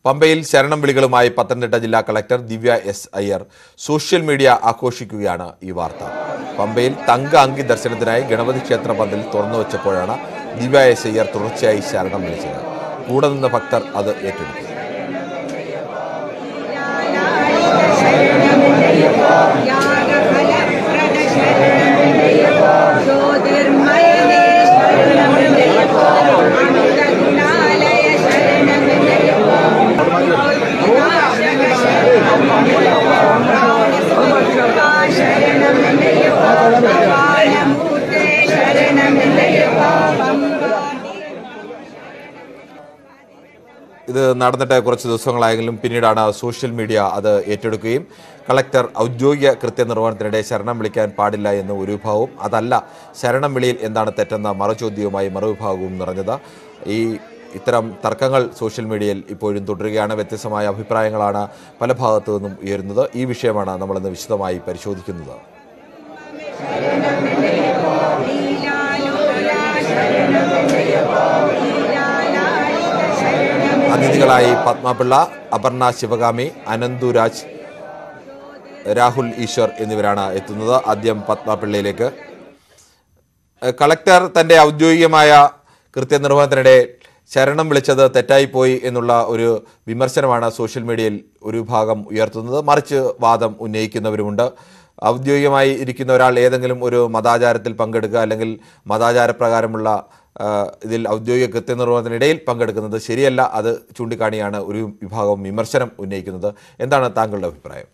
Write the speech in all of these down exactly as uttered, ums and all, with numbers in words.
പമ്പയിൽ ശരണം വിളികളുമായി പത്തനംതിട്ട ജില്ലാ collector Divya S Iyer social media ആഘോഷിക്കുകയാണ് ഈ വാർത്ത. പമ്പയിൽ തങ്ക അങ്കി ദർശനത്തിനായി ഗണപതി ക്ഷേത്ര പന്തൽ തുറന്നു വെച്ചപ്പോഴാണ് ദിവ്യ എസ് അയ്യർ തുടർച്ചയായി ശരണം വിളിച്ചത്. കൂടെ നിന്ന ഭക്തർ അത് ഏറ്റെടുത്തു. ഇത് നടന്നിട്ട് കുറച്ച് ദിവസങ്ങളായെങ്കിലും പിന്നീടാണ് സോഷ്യൽ മീഡിയ അത് ഏറ്റെടുക്കുകയും കളക്ടർ ഔദ്യോഗിക കൃത്യനിർവഹണത്തിനിടെ ശരണം വിളിക്കാൻ പാടില്ല എന്ന് ഒരു വിഭാഗവും, അതല്ല ശരണം വിളിയിൽ എന്താണ് തെറ്റെന്ന മറുചോദ്യവുമായി മറുവിഭാഗവും നിറഞ്ഞത്. ഈ ഇത്തരം തർക്കങ്ങൾ സോഷ്യൽ മീഡിയയിൽ ഇപ്പോഴും തുടരുകയാണ്. വ്യത്യസ്തമായ അഭിപ്രായങ്ങളാണ് പല ഭാഗത്തു നിന്നും ഉയരുന്നത്. ഈ വിഷയമാണ് നമ്മളിന്ന് വിശദമായി പരിശോധിക്കുന്നത്. അതിഥികളായി പത്മപിള്ള, അപർണ ശിവകാമി, അനന്തുരാജ്, രാഹുൽ ഈശ്വർ എന്നിവരാണ് എത്തുന്നത്. ആദ്യം പത്മപിള്ളയിലേക്ക്. കളക്ടർ തൻ്റെ ഔദ്യോഗികമായ കൃത്യനിർവഹണത്തിനിടെ ശരണം വിളിച്ചത് തെറ്റായിപ്പോയി എന്നുള്ള ഒരു വിമർശനമാണ് സോഷ്യൽ മീഡിയയിൽ ഒരു വിഭാഗം ഉയർത്തുന്നത്. മറിച്ച് വാദം ഉന്നയിക്കുന്നവരുമുണ്ട്. ഔദ്യോഗികമായി ഇരിക്കുന്ന ഒരാൾ ഏതെങ്കിലും ഒരു മതാചാരത്തിൽ പങ്കെടുക്കുക അല്ലെങ്കിൽ മതാചാരപ്രകാരമുള്ള ഇതിൽ ഔദ്യോഗിക കൃത്യനിർവഹണത്തിനിടയിൽ പങ്കെടുക്കുന്നത് ശരിയല്ല, അത് ചൂണ്ടിക്കാണിയാണ് ഒരു വിഭാഗം വിമർശനം ഉന്നയിക്കുന്നത്. എന്താണ് താങ്കളുടെ അഭിപ്രായം?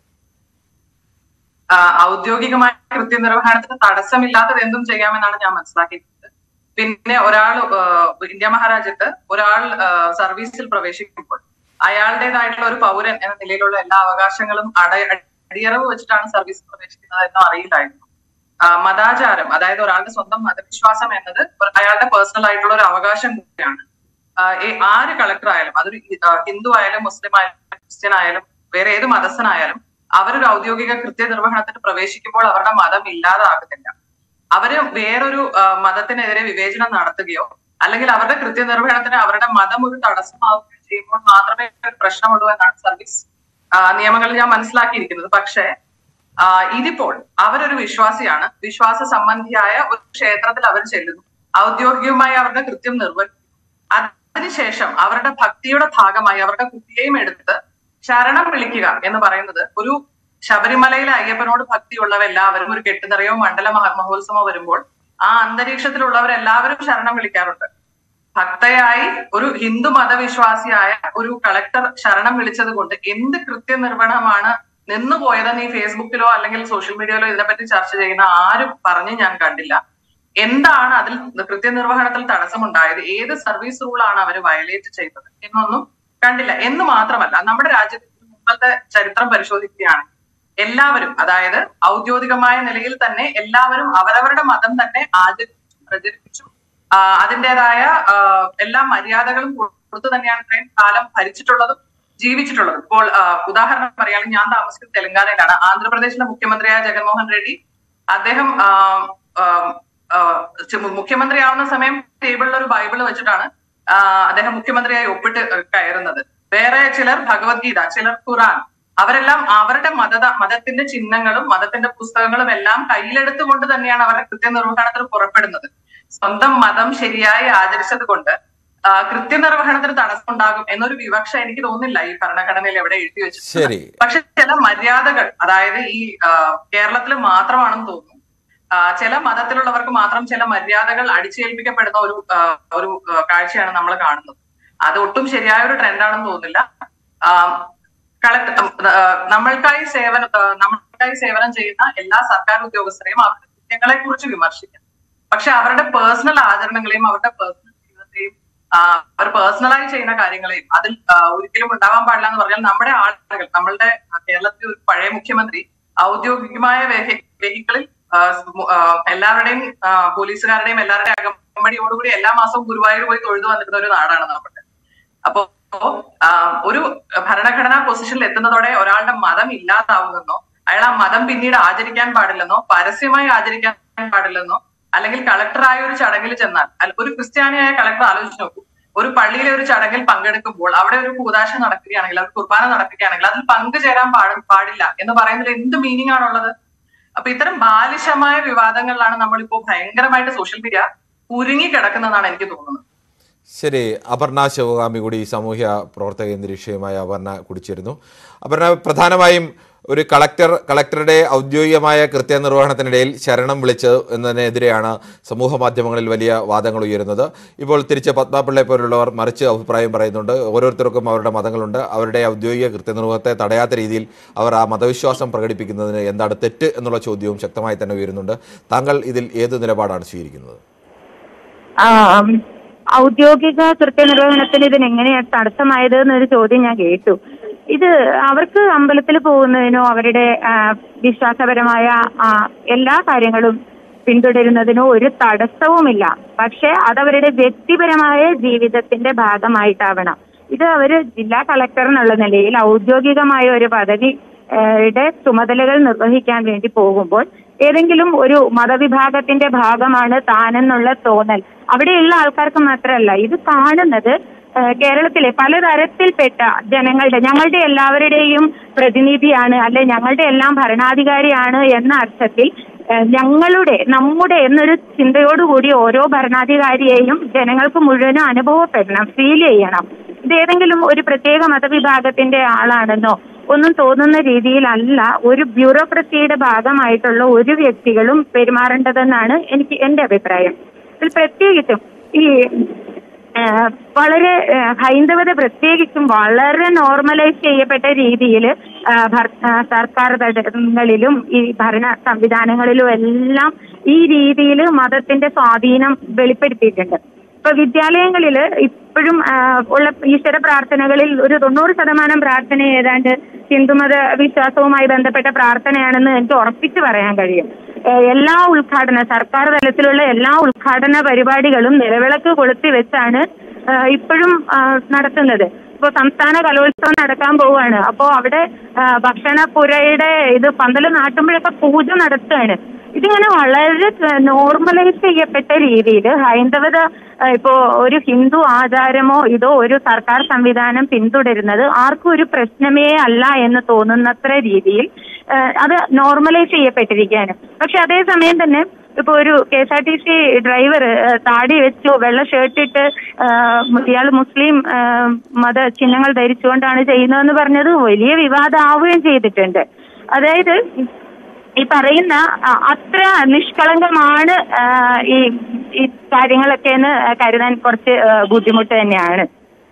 ഔദ്യോഗികമായ കൃത്യനിർവഹണത്തിന് തടസ്സമില്ലാത്തത് എന്തും ചെയ്യാമെന്നാണ് ഞാൻ മനസ്സിലാക്കിയത്. പിന്നെ ഒരാൾ ഇന്ത്യ മഹാരാജ്യത്ത് ഒരാൾ സർവീസിൽ പ്രവേശിക്കുമ്പോൾ അയാളുടേതായിട്ടുള്ള ഒരു പൗരൻ എന്ന നിലയിലുള്ള എല്ലാ അവകാശങ്ങളും അട അടിയറവ് വെച്ചിട്ടാണ് സർവീസിൽ പ്രവേശിക്കുന്നത് എന്നും അറിയില്ലായിരുന്നു. മതാചാരം, അതായത് ഒരാളുടെ സ്വന്തം മതവിശ്വാസം എന്നത് അയാളുടെ പേഴ്സണൽ ആയിട്ടുള്ള ഒരു അവകാശം കൂടിയാണ്. ആര് കളക്ടർ ആയാലും, അതൊരു ഹിന്ദു ആയാലും മുസ്ലിം ആയാലും ക്രിസ്ത്യൻ ആയാലും വേറെ ഏത് മതസ്ഥനായാലും അവരൊരു ഔദ്യോഗിക കൃത്യനിർവഹണത്തിന് പ്രവേശിക്കുമ്പോൾ അവരുടെ മതം ഇല്ലാതാകുന്നില്ല. അവര് വേറൊരു മതത്തിനെതിരെ വിവേചനം നടത്തുകയോ അല്ലെങ്കിൽ അവരുടെ കൃത്യനിർവഹണത്തിന് അവരുടെ മതം ഒരു തടസ്സമാവുകയോ ചെയ്യുമ്പോൾ മാത്രമേ ഒരു പ്രശ്നമുള്ളൂ എന്നാണ് സർവീസ് നിയമങ്ങളിൽ ഞാൻ മനസ്സിലാക്കിയിരിക്കുന്നത്. പക്ഷേ ഇതിപ്പോൾ അവരൊരു വിശ്വാസിയാണ്, വിശ്വാസ സംബന്ധിയായ ഒരു ക്ഷേത്രത്തിൽ അവർ ചെല്ലുന്നു, ഔദ്യോഗികമായി അവരുടെ കൃത്യം നിർവഹിക്കുന്നു. അതിനുശേഷം അവരുടെ ഭക്തിയുടെ ഭാഗമായി അവരുടെ കുട്ടിയെയും എടുത്ത് ശരണം വിളിക്കുക എന്ന് പറയുന്നത് ഒരു ശബരിമലയിലെ അയ്യപ്പനോട് ഭക്തിയുള്ളവരെല്ലാവരും ഒരു കെട്ടുനിറയോ മണ്ഡല മഹോത്സവമോ വരുമ്പോൾ ആ അന്തരീക്ഷത്തിലുള്ളവരെല്ലാവരും ശരണം വിളിക്കാറുണ്ട്. ഭക്തയായി ഒരു ഹിന്ദു മതവിശ്വാസിയായ ഒരു കളക്ടർ ശരണം വിളിച്ചത് കൊണ്ട് എന്ത് കൃത്യനിർവഹണമാണ് നിന്നുപോയതെന്ന് ഈ ഫേസ്ബുക്കിലോ അല്ലെങ്കിൽ സോഷ്യൽ മീഡിയയിലോ ഇതിനെപ്പറ്റി ചർച്ച ചെയ്യുന്ന ആരും പറഞ്ഞ് ഞാൻ കണ്ടില്ല. എന്താണ് അതിൽ കൃത്യനിർവഹണത്തിൽ തടസ്സമുണ്ടായത്, ഏത് സർവീസ് റൂളാണ് അവർ വയലേറ്റ് ചെയ്തത് എന്നൊന്നും കണ്ടില്ല. എന്ന് മാത്രമല്ല, നമ്മുടെ രാജ്യത്ത് മുമ്പത്തെ ചരിത്രം പരിശോധിക്കുകയാണ്, എല്ലാവരും, അതായത് ഔദ്യോഗികമായ നിലയിൽ തന്നെ എല്ലാവരും അവരവരുടെ മതം തന്നെ ആചരിച്ചു പ്രചരിപ്പിച്ചു അതിൻ്റെതായ എല്ലാ മര്യാദകളും കൊടുത്തു തന്നെയാണ് ഇത്രയും കാലം ഭരിച്ചിട്ടുള്ളതും ജീവിച്ചിട്ടുള്ളത്. ഇപ്പോൾ ഉദാഹരണം പറയുകയാണെങ്കിൽ ഞാൻ താമസിക്കുന്നത് തെലങ്കാനയിലാണ്. ആന്ധ്രാപ്രദേശിലെ മുഖ്യമന്ത്രിയായ ജഗൻമോഹൻ റെഡ്ഡി അദ്ദേഹം മുഖ്യമന്ത്രിയാവുന്ന സമയം ടേബിളിൽ ഒരു ബൈബിള് വെച്ചിട്ടാണ് അദ്ദേഹം മുഖ്യമന്ത്രിയായി ഒപ്പിട്ട് കയറുന്നത്. വേറെ ചിലർ ഭഗവത്ഗീത, ചിലർ ഖുറാൻ, അവരെല്ലാം അവരുടെ മത മതത്തിന്റെ ചിഹ്നങ്ങളും മതത്തിന്റെ പുസ്തകങ്ങളും എല്ലാം കയ്യിലെടുത്തുകൊണ്ട് തന്നെയാണ് അവരുടെ കൃത്യനിർവഹണത്തിന് പുറപ്പെടുന്നത്. സ്വന്തം മതം ശരിയായി ആചരിച്ചത് കൊണ്ട് കൃത്യനിർവഹണത്തിന് തടസ്സം ഉണ്ടാകും എന്നൊരു വിവക്ഷ എനിക്ക് തോന്നുന്നില്ല ഈ ഭരണഘടനയിൽ എവിടെ എഴുതി വെച്ചിട്ടുണ്ട്. പക്ഷെ ചില മര്യാദകൾ, അതായത് ഈ കേരളത്തിൽ മാത്രമാണെന്ന് തോന്നുന്നു, ചില മതത്തിലുള്ളവർക്ക് മാത്രം ചില മര്യാദകൾ അടിച്ചേൽപ്പിക്കപ്പെടുന്ന ഒരു ഒരു കാഴ്ചയാണ് നമ്മൾ കാണുന്നത്. അത് ഒട്ടും ശരിയായ ഒരു ട്രെൻഡാണെന്ന് തോന്നുന്നില്ല. കളക്ടർ നമ്മൾക്കായി സേവനം നമ്മൾക്കായി സേവനം ചെയ്യുന്ന എല്ലാ സർക്കാർ ഉദ്യോഗസ്ഥരെയും അവരുടെ കൃത്യങ്ങളെ കുറിച്ച് വിമർശിക്കാം. പക്ഷെ അവരുടെ പേഴ്സണൽ ആചരണങ്ങളെയും അവരുടെ പേഴ്സണൽ ജീവിതത്തെയും അവർ പേഴ്സണലായി ചെയ്യുന്ന കാര്യങ്ങളെയും അതിൽ ഒരിക്കലും ഉണ്ടാവാൻ പാടില്ല എന്ന് പറഞ്ഞാൽ നമ്മുടെ ആളുകൾ, നമ്മളുടെ കേരളത്തിലെ ഒരു പഴയ മുഖ്യമന്ത്രി ഔദ്യോഗികമായ വെഹിക്കിളിൽ എല്ലാവരുടെയും പോലീസുകാരുടെയും എല്ലാവരുടെയും അകമ്പടിയോടുകൂടി എല്ലാ മാസവും ഗുരുവായൂർ പോയി തൊഴുതു വന്നിരുന്ന ഒരു നാടാണ് നമ്മുടെ. അപ്പോ ഒരു ഭരണഘടനാ പൊസിഷനിൽ എത്തുന്നതോടെ ഒരാളുടെ മതം ഇല്ലാതാവുമെന്നോ അയാൾ ആ മതം പിന്നീട് ആചരിക്കാൻ പാടില്ലെന്നോ പരസ്യമായി ആചരിക്കാൻ പാടില്ലെന്നോ അല്ലെങ്കിൽ കളക്ടറായ ഒരു ചടങ്ങിൽ ചെന്നാൽ ഒരു ക്രിസ്ത്യാനിയായ കളക്ടർ ആലോചിച്ച് നോക്കൂ, ഒരു പള്ളിയിലെ ഒരു ചടങ്ങിൽ പങ്കെടുക്കുമ്പോൾ അവിടെ ഒരു കൂദാശ നടക്കുകയാണെങ്കിൽ, ഒരു കുർബാന നടക്കുകയാണെങ്കിൽ അതിൽ പങ്കുചേരാൻ പാടും പാടില്ല എന്ന് പറയുന്നതിൽ എന്ത് മീനിങ് ആണുള്ളത്? അപ്പൊ ഇത്തരം ബാലിശമായ വിവാദങ്ങളിലാണ് നമ്മളിപ്പോ ഭയങ്കരമായിട്ട് സോഷ്യൽ മീഡിയ കുരുങ്ങി കിടക്കുന്നതാണ് എനിക്ക് തോന്നുന്നത്. ശരി, അപർണ ശിവകാമി കൂടി സാമൂഹ്യ പ്രവർത്തക നിരീക്ഷയുമായ അപർണ കുടിച്ചിരുന്നു. അപർണ, പ്രധാനമായും ഒരു കളക്ടർ കളക്ടറുടെ ഔദ്യോഗികമായ കൃത്യനിർവഹണത്തിനിടയിൽ ശരണം വിളിച്ച് എന്നതിനെതിരെയാണ് സമൂഹ മാധ്യമങ്ങളിൽ വലിയ വാദങ്ങൾ ഉയരുന്നത്. ഇപ്പോൾ തിരിച്ച് പത്മാപിള്ളയെ പോലുള്ളവർ മറിച്ച് അഭിപ്രായം പറയുന്നുണ്ട്. ഓരോരുത്തർക്കും അവരുടെ മതങ്ങളുണ്ട്. അവരുടെ ഔദ്യോഗിക കൃത്യനിർവഹണത്തെ തടയാത്ത രീതിയിൽ അവർ ആ മതവിശ്വാസം പ്രകടിപ്പിക്കുന്നതിന് എന്താണ് തെറ്റ് എന്നുള്ള ചോദ്യവും ശക്തമായി തന്നെ ഉയരുന്നുണ്ട്. താങ്കൾ ഇതിൽ ഏത് നിലപാടാണ് സ്വീകരിക്കുന്നത്? ഔദ്യോഗിക കൃത്യനിർവഹണത്തിന് ഇതിനെങ്ങനെയാണ് തടസ്സമായത് എന്നൊരു ചോദ്യം ഞാൻ കേട്ടു. ഇത് അവർക്ക് അമ്പലത്തിൽ പോകുന്നതിനോ അവരുടെ വിശ്വാസപരമായ എല്ലാ കാര്യങ്ങളും പിന്തുടരുന്നതിനോ ഒരു തടസ്സവുമില്ല. പക്ഷെ അതവരുടെ വ്യക്തിപരമായ ജീവിതത്തിന്റെ ഭാഗമായിട്ടാവണം. ഇത് അവര് ജില്ലാ കളക്ടർ എന്നുള്ള നിലയിൽ ഔദ്യോഗികമായ ഒരു പദവിയുടെ ചുമതലകൾ നിർവഹിക്കാൻ വേണ്ടി പോകുമ്പോൾ ഏതെങ്കിലും ഒരു മതവിഭാഗത്തിന്റെ ഭാഗമാണ് താനെന്നുള്ള തോന്നൽ അവിടെയുള്ള ആൾക്കാർക്ക് മാത്രമല്ല, ഇത് കാണുന്നത് കേരളത്തിലെ പലതരത്തിൽപ്പെട്ട ജനങ്ങളുടെ, ഞങ്ങളുടെ എല്ലാവരുടെയും പ്രതിനിധിയാണ്, അല്ലെ ഞങ്ങളുടെ എല്ലാം ഭരണാധികാരിയാണ് എന്ന അർത്ഥത്തിൽ ഞങ്ങളുടെ നമ്മുടെ എന്നൊരു ചിന്തയോടുകൂടി ഓരോ ഭരണാധികാരിയെയും ജനങ്ങൾക്ക് മുഴുവനും അനുഭവപ്പെടണം, ഫീൽ ചെയ്യണം. ഇത് ഏതെങ്കിലും ഒരു പ്രത്യേക മതവിഭാഗത്തിന്റെ ആളാണെന്നോ ഒന്നും തോന്നുന്ന രീതിയിലല്ല ഒരു ബ്യൂറോക്രസിയുടെ ഭാഗമായിട്ടുള്ള ഒരു വ്യക്തികളും പെരുമാറേണ്ടതെന്നാണ് എനിക്ക് എന്റെ അഭിപ്രായം. ഇതിൽ പ്രത്യേകിച്ചും ഈ വളരെ ഹൈന്ദവത പ്രത്യേകിച്ചും വളരെ നോർമലൈസ് ചെയ്യപ്പെട്ട രീതിയിൽ സർക്കാർ തലങ്ങളിലും ഈ ഭരണ സംവിധാനങ്ങളിലും എല്ലാം ഈ രീതിയിൽ മതത്തിന്റെ സ്വാധീനം വെളിപ്പെടുത്തിയിട്ടുണ്ട്. ഇപ്പൊ വിദ്യാലയങ്ങളിൽ ഇപ്പോഴും ഉള്ള ഈശ്വര പ്രാർത്ഥനകളിൽ ഒരു തൊണ്ണൂറ് ശതമാനം പ്രാർത്ഥന ഏതാണ്ട് ഹിന്ദുമത വിശ്വാസവുമായി ബന്ധപ്പെട്ട പ്രാർത്ഥനയാണെന്ന് എനിക്ക് ഉറപ്പിച്ചു പറയാൻ കഴിയും. എല്ലാ ഉദ്ഘാടന സർക്കാർ തലത്തിലുള്ള എല്ലാ ഉദ്ഘാടന പരിപാടികളും നിലവിളക്ക് കൊളുത്തി വെച്ചാണ് ഇപ്പോഴും നടത്തുന്നത്. ഇപ്പൊ സംസ്ഥാന കലോത്സവം നടക്കാൻ പോവുകയാണ്. അപ്പോ അവിടെ ഭക്ഷണപ്പുരയുടെ ഇത് പന്തല് നാട്ടുമ്പോഴൊക്കെ പൂജ നടത്തുകയാണ്. ഇതിങ്ങനെ വളരെ നോർമലൈസ് ചെയ്യപ്പെട്ട രീതിയിൽ ഹൈന്ദവത ഇപ്പോ ഒരു ഹിന്ദു ആചാരമോ ഇതോ ഒരു സർക്കാർ സംവിധാനം പിന്തുടരുന്നത് ആർക്കും ഒരു പ്രശ്നമേ അല്ല എന്ന് തോന്നുന്നത്ര രീതിയിൽ അത് നോർമലൈസ് ചെയ്യപ്പെട്ടിരിക്കുകയാണ്. പക്ഷെ അതേസമയം തന്നെ ഇപ്പൊ ഒരു K S R T C driver താടി വെച്ചു വെള്ള ഷർട്ടിട്ട് ഇയാൾ മുസ്ലിം മത ചിഹ്നങ്ങൾ ധരിച്ചുകൊണ്ടാണ് ചെയ്യുന്നതെന്ന് പറഞ്ഞത് വലിയ വിവാദമാവുകയും ചെയ്തിട്ടുണ്ട്. അതായത് ഈ പറയുന്ന അത്ര നിഷ്കളങ്കമാണ് ഈ ഈ കാര്യങ്ങളൊക്കെ എന്ന് കരുതാൻ കുറച്ച് ബുദ്ധിമുട്ട് തന്നെയാണ്.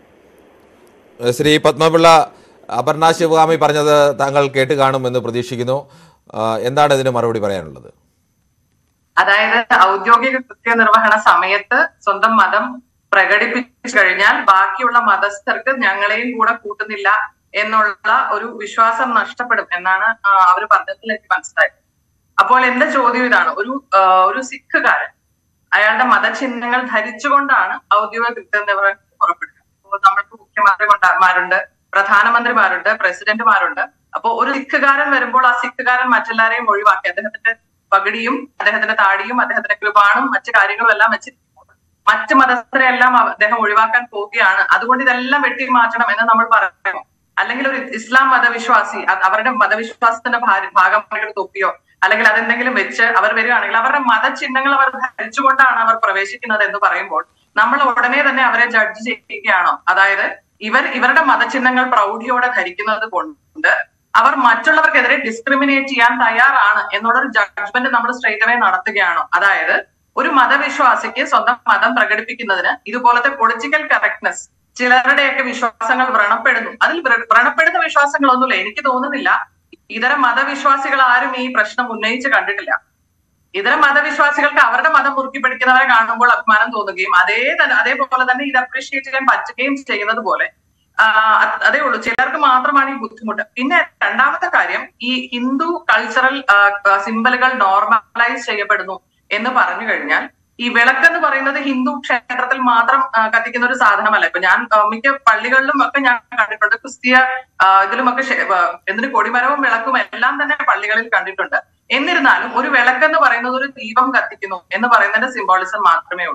ശ്രീ പത്മപിള്ള, അപർണ ശിവകാമി പറഞ്ഞത് താങ്കൾ കേട്ട് കാണുമെന്ന് പ്രതീക്ഷിക്കുന്നു. എന്താണ് ഇതിന് മറുപടി പറയാനുള്ളത്? അതായത് ഔദ്യോഗിക കൃത്യനിർവഹണ സമയത്ത് സ്വന്തം മതം പ്രകടിപ്പിച്ചു കഴിഞ്ഞാൽ ബാക്കിയുള്ള മതസ്ഥർക്ക് ഞങ്ങളെയും കൂടെ കൂട്ടുന്നില്ല എന്നുള്ള ഒരു വിശ്വാസം നഷ്ടപ്പെടും എന്നാണ് അവർ പറഞ്ഞതിൽ എനിക്ക് മനസ്സിലായത്. അപ്പോൾ എന്റെ ചോദ്യം ഇതാണ്, ഒരു ഒരു സിഖുകാരൻ അയാളുടെ മതചിഹ്നങ്ങൾ ധരിച്ചുകൊണ്ടാണ് ഔദ്യോഗിക കൃത്യനിർവഹണം പുറപ്പെടുക. അപ്പോൾ നമ്മൾക്ക് മുഖ്യമന്ത്രിമാരുണ്ട്, പ്രധാനമന്ത്രിമാരുണ്ട്, പ്രസിഡന്റുമാരുണ്ട്. അപ്പൊ ഒരു സിഖുകാരൻ വരുമ്പോൾ ആ സിഖുകാരൻ മറ്റെല്ലാരെയും ഒഴിവാക്കി അദ്ദേഹത്തിന്റെ പഗടിയും അദ്ദേഹത്തിന്റെ താടിയും അദ്ദേഹത്തിന്റെ കൃപാണും മറ്റു കാര്യങ്ങളും എല്ലാം വെച്ചിരിക്കുമ്പോൾ മറ്റു മതസ്ഥരെ എല്ലാം അദ്ദേഹം ഒഴിവാക്കാൻ പോവുകയാണ്. അതുകൊണ്ട് ഇതെല്ലാം വെട്ടി മാറ്റണം എന്ന് നമ്മൾ പറയുമോ? അല്ലെങ്കിൽ ഒരു ഇസ്ലാം മതവിശ്വാസി അവരുടെ മതവിശ്വാസത്തിന്റെ ഭാഗമായിട്ട് തൊപ്പിയോ അല്ലെങ്കിൽ അതെന്തെങ്കിലും വെച്ച് അവർ വരികയാണെങ്കിൽ അവരുടെ മതചിഹ്നങ്ങൾ അവർ ധരിച്ചുകൊണ്ടാണ് അവർ പ്രവേശിക്കുന്നത് എന്ന് പറയുമ്പോൾ നമ്മൾ ഉടനെ തന്നെ അവരെ ജഡ്ജ് ചെയ്യുകയാണോ? അതായത് ഇവർ ഇവരുടെ മതചിഹ്നങ്ങൾ പ്രൗഢിയോടെ ധരിക്കുന്നത് കൊണ്ട് അവർ മറ്റുള്ളവർക്കെതിരെ ഡിസ്ക്രിമിനേറ്റ് ചെയ്യാൻ തയ്യാറാണ് എന്നുള്ളൊരു ജഡ്ജ്മെന്റ് നമ്മൾ സ്ട്രേറ്റ് അവേ നടത്തുകയാണോ? അതായത് ഒരു മതവിശ്വാസിക്ക് സ്വന്തം മതം പ്രകടിപ്പിക്കുന്നതിന് ഇതുപോലത്തെ പൊളിറ്റിക്കൽ കറക്റ്റ്നെസ് ചിലരുടെയൊക്കെ വിശ്വാസങ്ങൾ വ്രണപ്പെടുന്നു. അതിൽ വ്രണപ്പെടുന്ന വിശ്വാസങ്ങളൊന്നുമില്ല. എനിക്ക് തോന്നുന്നില്ല ഇതര മതവിശ്വാസികൾ ആരും ഈ പ്രശ്നം ഉന്നയിച്ച് കണ്ടിട്ടില്ല. ഇതര മതവിശ്വാസികൾക്ക് അവരുടെ മതം മുറുക്കി പിടിക്കുന്നവരെ കാണുമ്പോൾ അഭിമാനം തോന്നുകയും അതേ അതേപോലെ തന്നെ ഇത് അപ്രീഷിയേറ്റ് ചെയ്യാൻ പറ്റുകയും ചെയ്യുന്നത് പോലെ അതേ ഉള്ളൂ. ചിലർക്ക് മാത്രമാണ് ഈ ബുദ്ധിമുട്ട്. പിന്നെ രണ്ടാമത്തെ കാര്യം, ഈ ഹിന്ദു കൾച്ചറൽ സിംബലുകൾ നോർമലൈസ് ചെയ്യപ്പെടുന്നു എന്ന് പറഞ്ഞു കഴിഞ്ഞാൽ ഈ വിളക്കെന്ന് പറയുന്നത് ഹിന്ദു ക്ഷേത്രത്തിൽ മാത്രം കത്തിക്കുന്ന ഒരു സാധനമല്ല. ഇപ്പൊ ഞാൻ മിക്ക പള്ളികളിലും ഒക്കെ ഞാൻ കണ്ടിട്ടുണ്ട്, ക്രിസ്തീയ ഇതിലുമൊക്കെ എന്തിന് കൊടിമരവും വിളക്കും എല്ലാം തന്നെ പള്ളികളിൽ കണ്ടിട്ടുണ്ട്. എന്നിരുന്നാലും ഒരു വിളക്കെന്ന് പറയുന്നത് ഒരു ദീപം കത്തിക്കുന്നു എന്ന് പറയുന്നതിന്റെ സിംബോളിസം മാത്രമേ ഉള്ളൂ.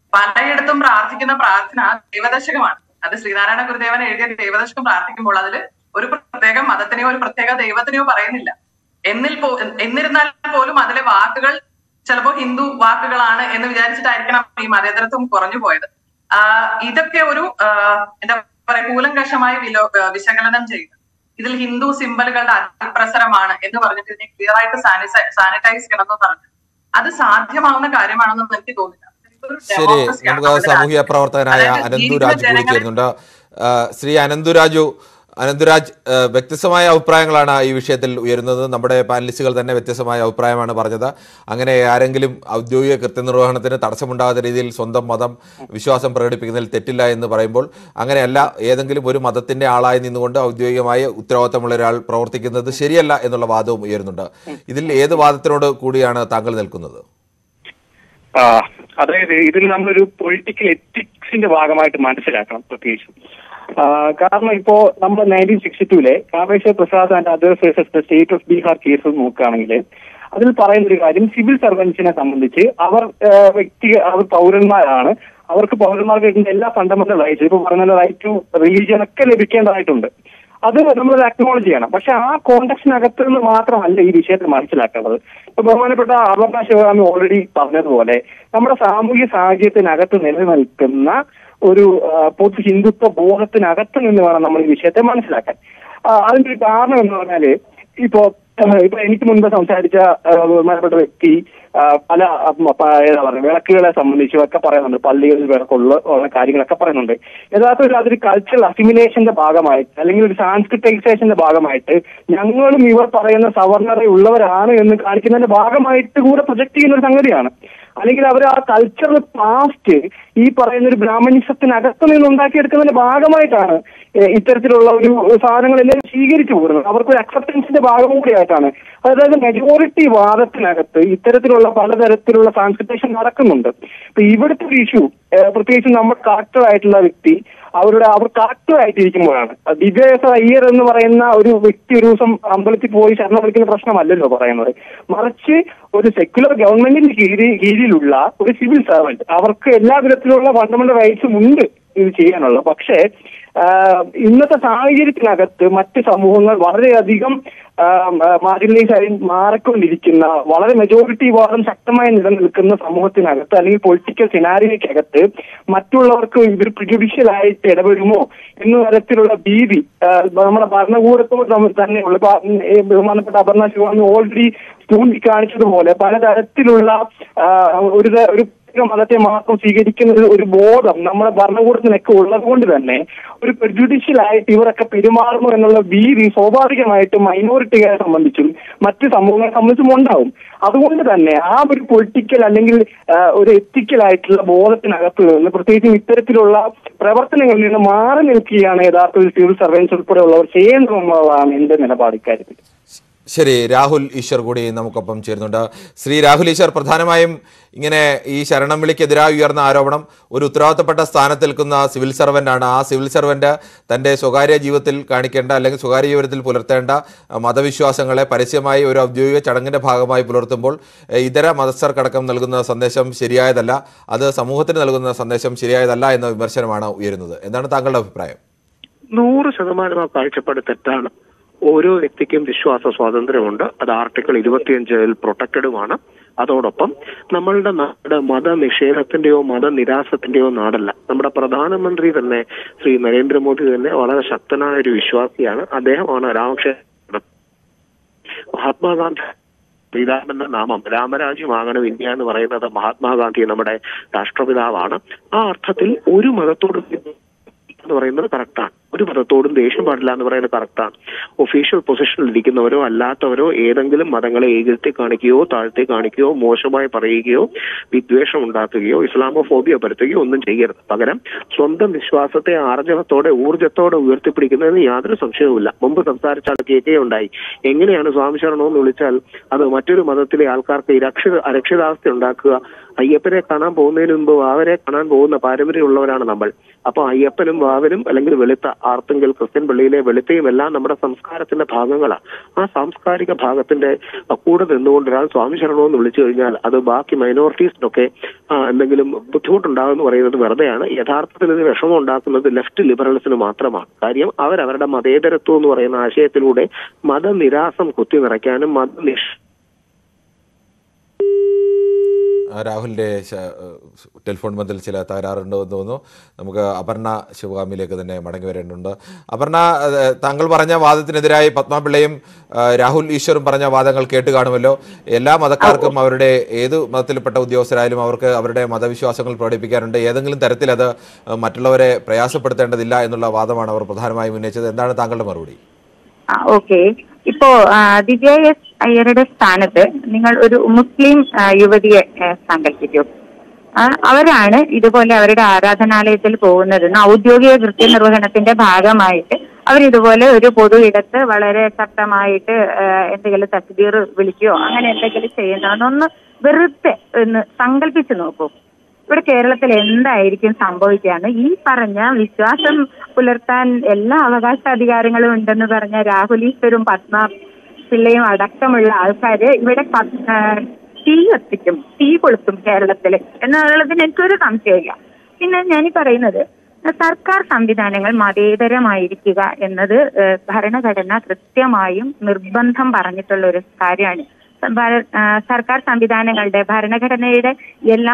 പലയിടത്തും പ്രാർത്ഥിക്കുന്ന പ്രാർത്ഥന ദൈവദശകമാണ്. അത് ശ്രീനാരായണ ഗുരുദേവൻ എഴുതിയ ദൈവദശകം പ്രാർത്ഥിക്കുമ്പോൾ അതിൽ ഒരു പ്രത്യേക മതത്തിനെയോ ഒരു പ്രത്യേക ദൈവത്തിനെയോ പറയുന്നില്ല. എന്നിൽ പോ എന്നിരുന്നാൽ പോലും അതിലെ വാക്കുകൾ ചിലപ്പോ ഹിന്ദു വാക്കുകളാണ് എന്ന് വിചാരിച്ചിട്ടായിരിക്കണം ഈ മതേതരത്വം കുറഞ്ഞു പോയത്. ആഹ് ഇതൊക്കെ ഒരു എന്താ പറയാ കൂലങ്കഷമായി വിലോ വിശകലനം ചെയ്ത് ഇതിൽ ഹിന്ദു സിംബലുകളുടെ അതിപ്രസരമാണ് എന്ന് പറഞ്ഞിട്ട് ഇതിനെ ക്ലിയർ ആയിട്ട് സാനിറ്റൈസ് ചെയ്യണമെന്ന് പറഞ്ഞു അത് സാധ്യമാവുന്ന കാര്യമാണെന്ന് എനിക്ക് തോന്നില്ല. ശരി, നമുക്ക് സാമൂഹ്യ പ്രവർത്തകനായ അനന്തുരാജ് കൂടി ചേരുന്നുണ്ട്. ശ്രീ അനന്തുരാജു അനന്തുരാജ് വ്യത്യസ്തമായ അഭിപ്രായങ്ങളാണ് ഈ വിഷയത്തിൽ ഉയരുന്നത്. നമ്മുടെ പാനലിസ്റ്റുകൾ തന്നെ വ്യത്യസ്തമായ അഭിപ്രായമാണ് പറഞ്ഞത്. അങ്ങനെ ആരെങ്കിലും ഔദ്യോഗിക കൃത്യനിർവഹണത്തിന് തടസ്സമുണ്ടാകാത്ത രീതിയിൽ സ്വന്തം മതം വിശ്വാസം പ്രകടിപ്പിക്കുന്നതിൽ തെറ്റില്ല എന്ന് പറയുമ്പോൾ അങ്ങനെയല്ല, ഏതെങ്കിലും ഒരു മതത്തിന്റെ ആളായി നിന്നുകൊണ്ട് ഔദ്യോഗികമായി ഉത്തരവാദിത്തമുള്ള ഒരാൾ പ്രവർത്തിക്കുന്നത് ശരിയല്ല എന്നുള്ള വാദവും ഉയരുന്നുണ്ട്. ഇതിൽ ഏത് വാദത്തിനോട് കൂടിയാണ് താങ്കൾ നിൽക്കുന്നത്? അതായത് ഇതിൽ നമ്മളൊരു പൊളിറ്റിക്കൽ എത്തിക്സിന്റെ ഭാഗമായിട്ട് മനസ്സിലാക്കണം പ്രത്യേകിച്ചും. കാരണം ഇപ്പോ നമ്മൾ നയൻറ്റീൻ സിക്സ്റ്റി ടൂലെ Kameshwar Prasad and others versus the state of Bihar case നോക്കുകയാണെങ്കിൽ അതിൽ പറയുന്ന ഒരു കാര്യം, സിവിൽ സർവൻസിനെ സംബന്ധിച്ച് അവർ വ്യക്തി അവർ പൗരന്മാരാണ്, അവർക്ക് പൗരന്മാർക്ക് കിട്ടുന്ന എല്ലാ ഫണ്ടമെന്റൽ റൈറ്റ്സ്, ഇപ്പൊ പറഞ്ഞ റൈറ്റ് ടു റിലീജിയൻ ഒക്കെ ലഭിക്കേണ്ടതായിട്ടുണ്ട്. അത് നമ്മൾ അക്നോളജ് ചെയ്യണം. പക്ഷെ ആ കോണ്ടക്സിനകത്ത് നിന്ന് മാത്രമല്ല ഈ വിഷയത്തെ മനസ്സിലാക്കേണ്ടത്. ഇപ്പൊ ബഹുമാനപ്പെട്ട അപർണ ശിവഗാമി ഓൾറെഡി പറഞ്ഞതുപോലെ നമ്മുടെ സാമൂഹ്യ സാഹചര്യത്തിനകത്ത് നിലനിൽക്കുന്ന ഒരു പൊതു ഹിന്ദുത്വ ബോധത്തിനകത്ത് നിന്ന് വേണം നമ്മൾ ഈ വിഷയത്തെ മനസ്സിലാക്കാൻ. അതിന്റെ ഒരു കാരണം എന്ന് പറഞ്ഞാല് ഇപ്പോ ഇപ്പൊ എനിക്ക് മുൻപ് സംസാരിച്ച ബഹുമാനപ്പെട്ട വ്യക്തി പല ഏതാ പറയുക വിളക്കുകളെ സംബന്ധിച്ചും ഒക്കെ പറയുന്നുണ്ട്, പള്ളികളിൽ വിളക്കുള്ള ഉള്ള കാര്യങ്ങളൊക്കെ പറയുന്നുണ്ട്. യഥാർത്ഥത്തിൽ അതൊരു കൾച്ചറൽ അസിമിലേഷന്റെ ഭാഗമായിട്ട് അല്ലെങ്കിൽ ഒരു സാൻസ്ക്രിറ്റൈസേഷന്റെ ഭാഗമായിട്ട് ഞങ്ങളും ഇവർ പറയുന്ന സവർണത ഉള്ളവരാണ് എന്ന് കാണിക്കുന്നതിന്റെ ഭാഗമായിട്ട് കൂടെ പ്രൊജക്ട് ചെയ്യുന്ന ഒരു സംഗതിയാണ്. അല്ലെങ്കിൽ അവർ ആ കൾച്ചറൽ പാസ്റ്റ് ഈ പറയുന്ന ഒരു ബ്രാഹ്മണിസത്തിനകത്ത് നിന്ന് ഉണ്ടാക്കിയെടുക്കുന്നതിന്റെ ഭാഗമായിട്ടാണ് ഇത്തരത്തിലുള്ള ഒരു സാധനങ്ങളെല്ലാം സ്വീകരിച്ചു പോകുന്നത്. അവർക്കൊരു അക്സെപ്റ്റൻസിന്റെ ഭാഗം കൂടിയായിട്ടാണ്. അതായത് മെജോറിറ്റി വാദത്തിനകത്ത് ഇത്തരത്തിലുള്ള പലതരത്തിലുള്ള ട്രാൻസ്പോർട്ടേഷൻ നടക്കുന്നുണ്ട്. ഇപ്പൊ ഇവിടുത്തെ ഒരു ഇഷ്യൂ പ്രത്യേകിച്ച് നമ്മൾ കറക്റ്റർ ആയിട്ടുള്ള വ്യക്തി അവരുടെ അവർ കറക്റ്റർ ആയിട്ടിരിക്കുമ്പോഴാണ്. ദിവ്യ ഇയർ എന്ന് പറയുന്ന ഒരു വ്യക്തി ഒരു ദിവസം അമ്പലത്തിൽ പോയി ശരണം വിളിക്കുന്ന പ്രശ്നമല്ലല്ലോ പറയുന്നത്, മറിച്ച് ഒരു സെക്യുലർ ഗവൺമെന്റിന്റെ കീഴിൽ കീഴിലുള്ള ഒരു സിവിൽ സർവന്റ്, അവർക്ക് എല്ലാ വിധത്തിലുള്ള ഫണ്ടമെന്റൽ റൈറ്റ്സും ഉണ്ട് ഇത് ചെയ്യാനുള്ള. പക്ഷേ ഇന്നത്തെ സാഹചര്യത്തിനകത്ത് മറ്റ് സമൂഹങ്ങൾ വളരെയധികം മാർജിനലൈസ് ആയി മാറിക്കൊണ്ടിരിക്കുന്ന വളരെ മെജോറിറ്റി വാദം ശക്തമായി നിലനിൽക്കുന്ന സമൂഹത്തിനകത്ത് അല്ലെങ്കിൽ പൊളിറ്റിക്കൽ സിനാരിയോയ്ക്കകത്ത് മറ്റുള്ളവർക്ക് ഇതൊരു പ്രിജുഡീഷ്യൽ ആയിട്ട് ഇടപെടുമോ എന്ന തരത്തിലുള്ള ഭീതി നമ്മുടെ ഭരണകൂടത്തോട് തന്നെയുള്ള ബഹുമാനപ്പെട്ട അപർണ ശിവഗാമി ഓൾറെഡി ചൂണ്ടിക്കാണിച്ചതുപോലെ പലതരത്തിലുള്ള ഒരു ഒരു മതത്തെ മാത്രം സ്വീകരിക്കുന്ന ഒരു ബോധം നമ്മുടെ ഭരണകൂടത്തിനൊക്കെ ഉള്ളത് കൊണ്ട് തന്നെ ഒരു പ്രെജുഡീഷ്യൽ ആയിട്ട് ഇവരൊക്കെ പെരുമാറുന്നു എന്നുള്ള ഭീതി സ്വാഭാവികമായിട്ടും മൈനോറിറ്റികളെ സംബന്ധിച്ചും മറ്റ് സമൂഹങ്ങളെ സംബന്ധിച്ചും ഉണ്ടാവും. അതുകൊണ്ട് തന്നെ ആ ഒരു പൊളിറ്റിക്കൽ അല്ലെങ്കിൽ ഒരു എത്തിക്കൽ ആയിട്ടുള്ള ബോധത്തിനകത്ത് നിന്ന് പ്രത്യേകിച്ചും ഇത്തരത്തിലുള്ള പ്രവർത്തനങ്ങളിൽ നിന്ന് മാറി നിൽക്കുകയാണ് യഥാർത്ഥത്തിൽ സിവിൽ സർവൻസ് ഉൾപ്പെടെയുള്ളവർ ചെയ്യുന്നതെന്നുള്ളതാണ് എന്റെ നിലപാട് ഇക്കാര്യത്തിൽ. ശരി, രാഹുൽ ഈശ്വർ കൂടി നമുക്കൊപ്പം ചേരുന്നുണ്ട്. ശ്രീ രാഹുൽ ഈശ്വർ, പ്രധാനമായും ഇങ്ങനെ ഈ ശരണം വിളിക്കെതിരായി ഉയർന്ന ആരോപണം ഒരു ഉത്തരവാദിത്തപ്പെട്ട സ്ഥാനത്ത് നിൽക്കുന്ന സിവിൽ സർവൻ്റാണ്. ആ സിവിൽ സർവൻ്റ് തൻ്റെ സ്വകാര്യ ജീവിതത്തിൽ കാണിക്കേണ്ട അല്ലെങ്കിൽ സ്വകാര്യ ജീവിതത്തിൽ പുലർത്തേണ്ട മതവിശ്വാസങ്ങളെ പരസ്യമായി ഒരു ഔദ്യോഗിക ചടങ്ങിൻ്റെ ഭാഗമായി പുലർത്തുമ്പോൾ ഇതര മതസ്ഥർക്കടക്കം നൽകുന്ന സന്ദേശം ശരിയായതല്ല, അത് സമൂഹത്തിന് നൽകുന്ന സന്ദേശം ശരിയായതല്ല എന്ന വിമർശനമാണ് ഉയരുന്നത്. എന്താണ് താങ്കളുടെ അഭിപ്രായം? നൂറ് ശതമാനം ആ കാഴ്ചപ്പാട് തെറ്റാണ്. ഓരോ വ്യക്തിക്കും വിശ്വാസ സ്വാതന്ത്ര്യമുണ്ട്. അത് ആർട്ടിക്കിൾ ഇരുപത്തിയഞ്ചിൽ പ്രൊട്ടക്റ്റഡുമാണ്. അതോടൊപ്പം നമ്മളുടെ നാട് മതനിഷേധത്തിന്റെയോ മതനിരാസത്തിന്റെയോ നാടല്ല. നമ്മുടെ പ്രധാനമന്ത്രി തന്നെ ശ്രീ നരേന്ദ്രമോദി തന്നെ വളരെ ശക്തനായ ഒരു വിശ്വാസിയാണ്. അദ്ദേഹമാണ് രാമക്ഷേത്ര മഹാത്മാഗാന്ധി പിതാവിന്റെ നാമം രാമരാജ്യമാകണം ഇന്ത്യ എന്ന് പറയുന്നത് മഹാത്മാഗാന്ധി നമ്മുടെ രാഷ്ട്രപിതാവാണ്. ആ അർത്ഥത്തിൽ ഒരു മതത്തോട് എന്ന് പറയുന്നത് കറക്റ്റാണ്, ഒരു മതത്തോടും ദേഷ്യം പാടില്ല എന്ന് പറയുന്നത് കറക്റ്റാണ്. ഒഫീഷ്യൽ പൊസിഷനിൽ ഇരിക്കുന്നവരോ അല്ലാത്തവരോ ഏതെങ്കിലും മതങ്ങളെ ഏകത്തി കാണിക്കുകയോ താഴ്ത്തി കാണിക്കുകയോ മോശമായി പറയുകയോ വിദ്വേഷം ഉണ്ടാക്കുകയോ ഇസ്ലാമോഫോബിയ പരത്തുകയോ ഒന്നും ചെയ്യരുത്. പകരം സ്വന്തം വിശ്വാസത്തെ ആർജവത്തോടെ ഊർജ്ജത്തോടെ ഉയർത്തിപ്പിടിക്കുന്നതിന് യാതൊരു സംശയവുമില്ല. മുമ്പ് സംസാരിച്ചാൽ കേൾക്കുകയുണ്ടായി, എങ്ങനെയാണ് സ്വാമി ശരണം എന്ന് വിളിച്ചാൽ അത് മറ്റൊരു മതത്തിലെ ആൾക്കാർക്ക് രക്ഷിത അരക്ഷിതാവസ്ഥ ഉണ്ടാക്കുക അയ്യപ്പനെ കാണാൻ പോകുന്നതിന് മുമ്പ് വാവരെ കാണാൻ പോകുന്ന പാരമ്പര്യമുള്ളവരാണ് നമ്മൾ. അപ്പൊ അയ്യപ്പനും വാവനും അല്ലെങ്കിൽ വെളുത്ത ആർത്തുങ്കൽ ക്രിസ്ത്യൻ പള്ളിയിലെ വെളുത്തയും എല്ലാം നമ്മുടെ സംസ്കാരത്തിന്റെ ഭാഗങ്ങളാണ്. ആ സാംസ്കാരിക ഭാഗത്തിന്റെ കൂടെ നിന്നുകൊണ്ട് ഒരാൾ സ്വാമി ശരണമെന്ന് വിളിച്ചു കഴിഞ്ഞാൽ അത് ബാക്കി മൈനോറിറ്റീസിനൊക്കെ എന്തെങ്കിലും ബുദ്ധിമുട്ടുണ്ടാകുമെന്ന് പറയുന്നത് വെറുതെയാണ്. യഥാർത്ഥത്തിൽ ഇത് വിഷമം ഉണ്ടാക്കുന്നത് ലെഫ്റ്റ് ലിബറൽസിന് മാത്രമാണ്. കാര്യം അവരവരുടെ മതേതരത്വം എന്ന് പറയുന്ന ആശയത്തിലൂടെ മതനിരാസം കുത്തി നിറയ്ക്കാനും മതനിഷ രാഹുലിൻ്റെ ടെലിഫോൺ ബന്ധത്തിൽ ചില തകരാറുണ്ടോ എന്ന് തോന്നുന്നു. നമുക്ക് അപർണ ശിവകാമിയിലേക്ക് തന്നെ മടങ്ങി വരേണ്ടതുണ്ട്. അപർണ, താങ്കൾ പറഞ്ഞ വാദത്തിനെതിരായി പത്മാപിള്ളയും രാഹുൽ ഈശ്വറും പറഞ്ഞ വാദങ്ങൾ കേട്ട് കാണുമല്ലോ. എല്ലാ മതക്കാർക്കും അവരുടെ ഏത് മതത്തിൽപ്പെട്ട ഉദ്യോഗസ്ഥരായാലും അവർക്ക് അവരുടെ മതവിശ്വാസങ്ങൾ പ്രകടിപ്പിക്കാറുണ്ട്. ഏതെങ്കിലും തരത്തിൽ അത് മറ്റുള്ളവരെ പ്രയാസപ്പെടുത്തേണ്ടതില്ല എന്നുള്ള വാദമാണ് അവർ പ്രധാനമായും ഉന്നയിച്ചത്. എന്താണ് താങ്കളുടെ മറുപടി? ഓക്കെ, ഇപ്പോ ദിവ്യ എസ് അയ്യരുടെ സ്ഥാനത്ത് നിങ്ങൾ ഒരു മുസ്ലിം യുവതിയെ സങ്കല്പിക്കൂ. അവരാണ് ഇതുപോലെ അവരുടെ ആരാധനാലയത്തിൽ പോകുന്നത്. ഔദ്യോഗിക കൃത്യനിർവഹണത്തിന്റെ ഭാഗമായിട്ട് അവരിതുപോലെ ഒരു പൊതു ഇടത്ത് വളരെ ശക്തമായിട്ട് എന്തെങ്കിലും തക്ബീർ വിളിക്കുകയോ അങ്ങനെ എന്തെങ്കിലും ചെയ്യുന്നതെന്നൊന്ന് വെറുതെ ഒന്ന് സങ്കല്പിച്ചു നോക്കൂ. ഇവിടെ കേരളത്തിൽ എന്തായിരിക്കും സംഭവിക്കുകയാണ്? ഈ പറഞ്ഞ വിശ്വാസം പുലർത്താൻ എല്ലാ അവകാശാധികാരങ്ങളും ഉണ്ടെന്ന് പറഞ്ഞ രാഹുൽ ഈശ്വരും പത്മ പിള്ളയും അടക്കമുള്ള ആൾക്കാര് ഇവിടെ തീ കത്തിക്കും, തീ കൊളുത്തും കേരളത്തില് എന്നുള്ളതിന് എനിക്കൊരു സംശയമില്ല. പിന്നെ ഞാനീ പറയുന്നത് സർക്കാർ സംവിധാനങ്ങൾ മതേതരമായിരിക്കുക എന്നത് ഭരണഘടന കൃത്യമായും നിർബന്ധം പറഞ്ഞിട്ടുള്ള ഒരു കാര്യമാണ്. സർക്കാർ സംവിധാനങ്ങളുടെ ഭരണഘടനയുടെ എല്ലാ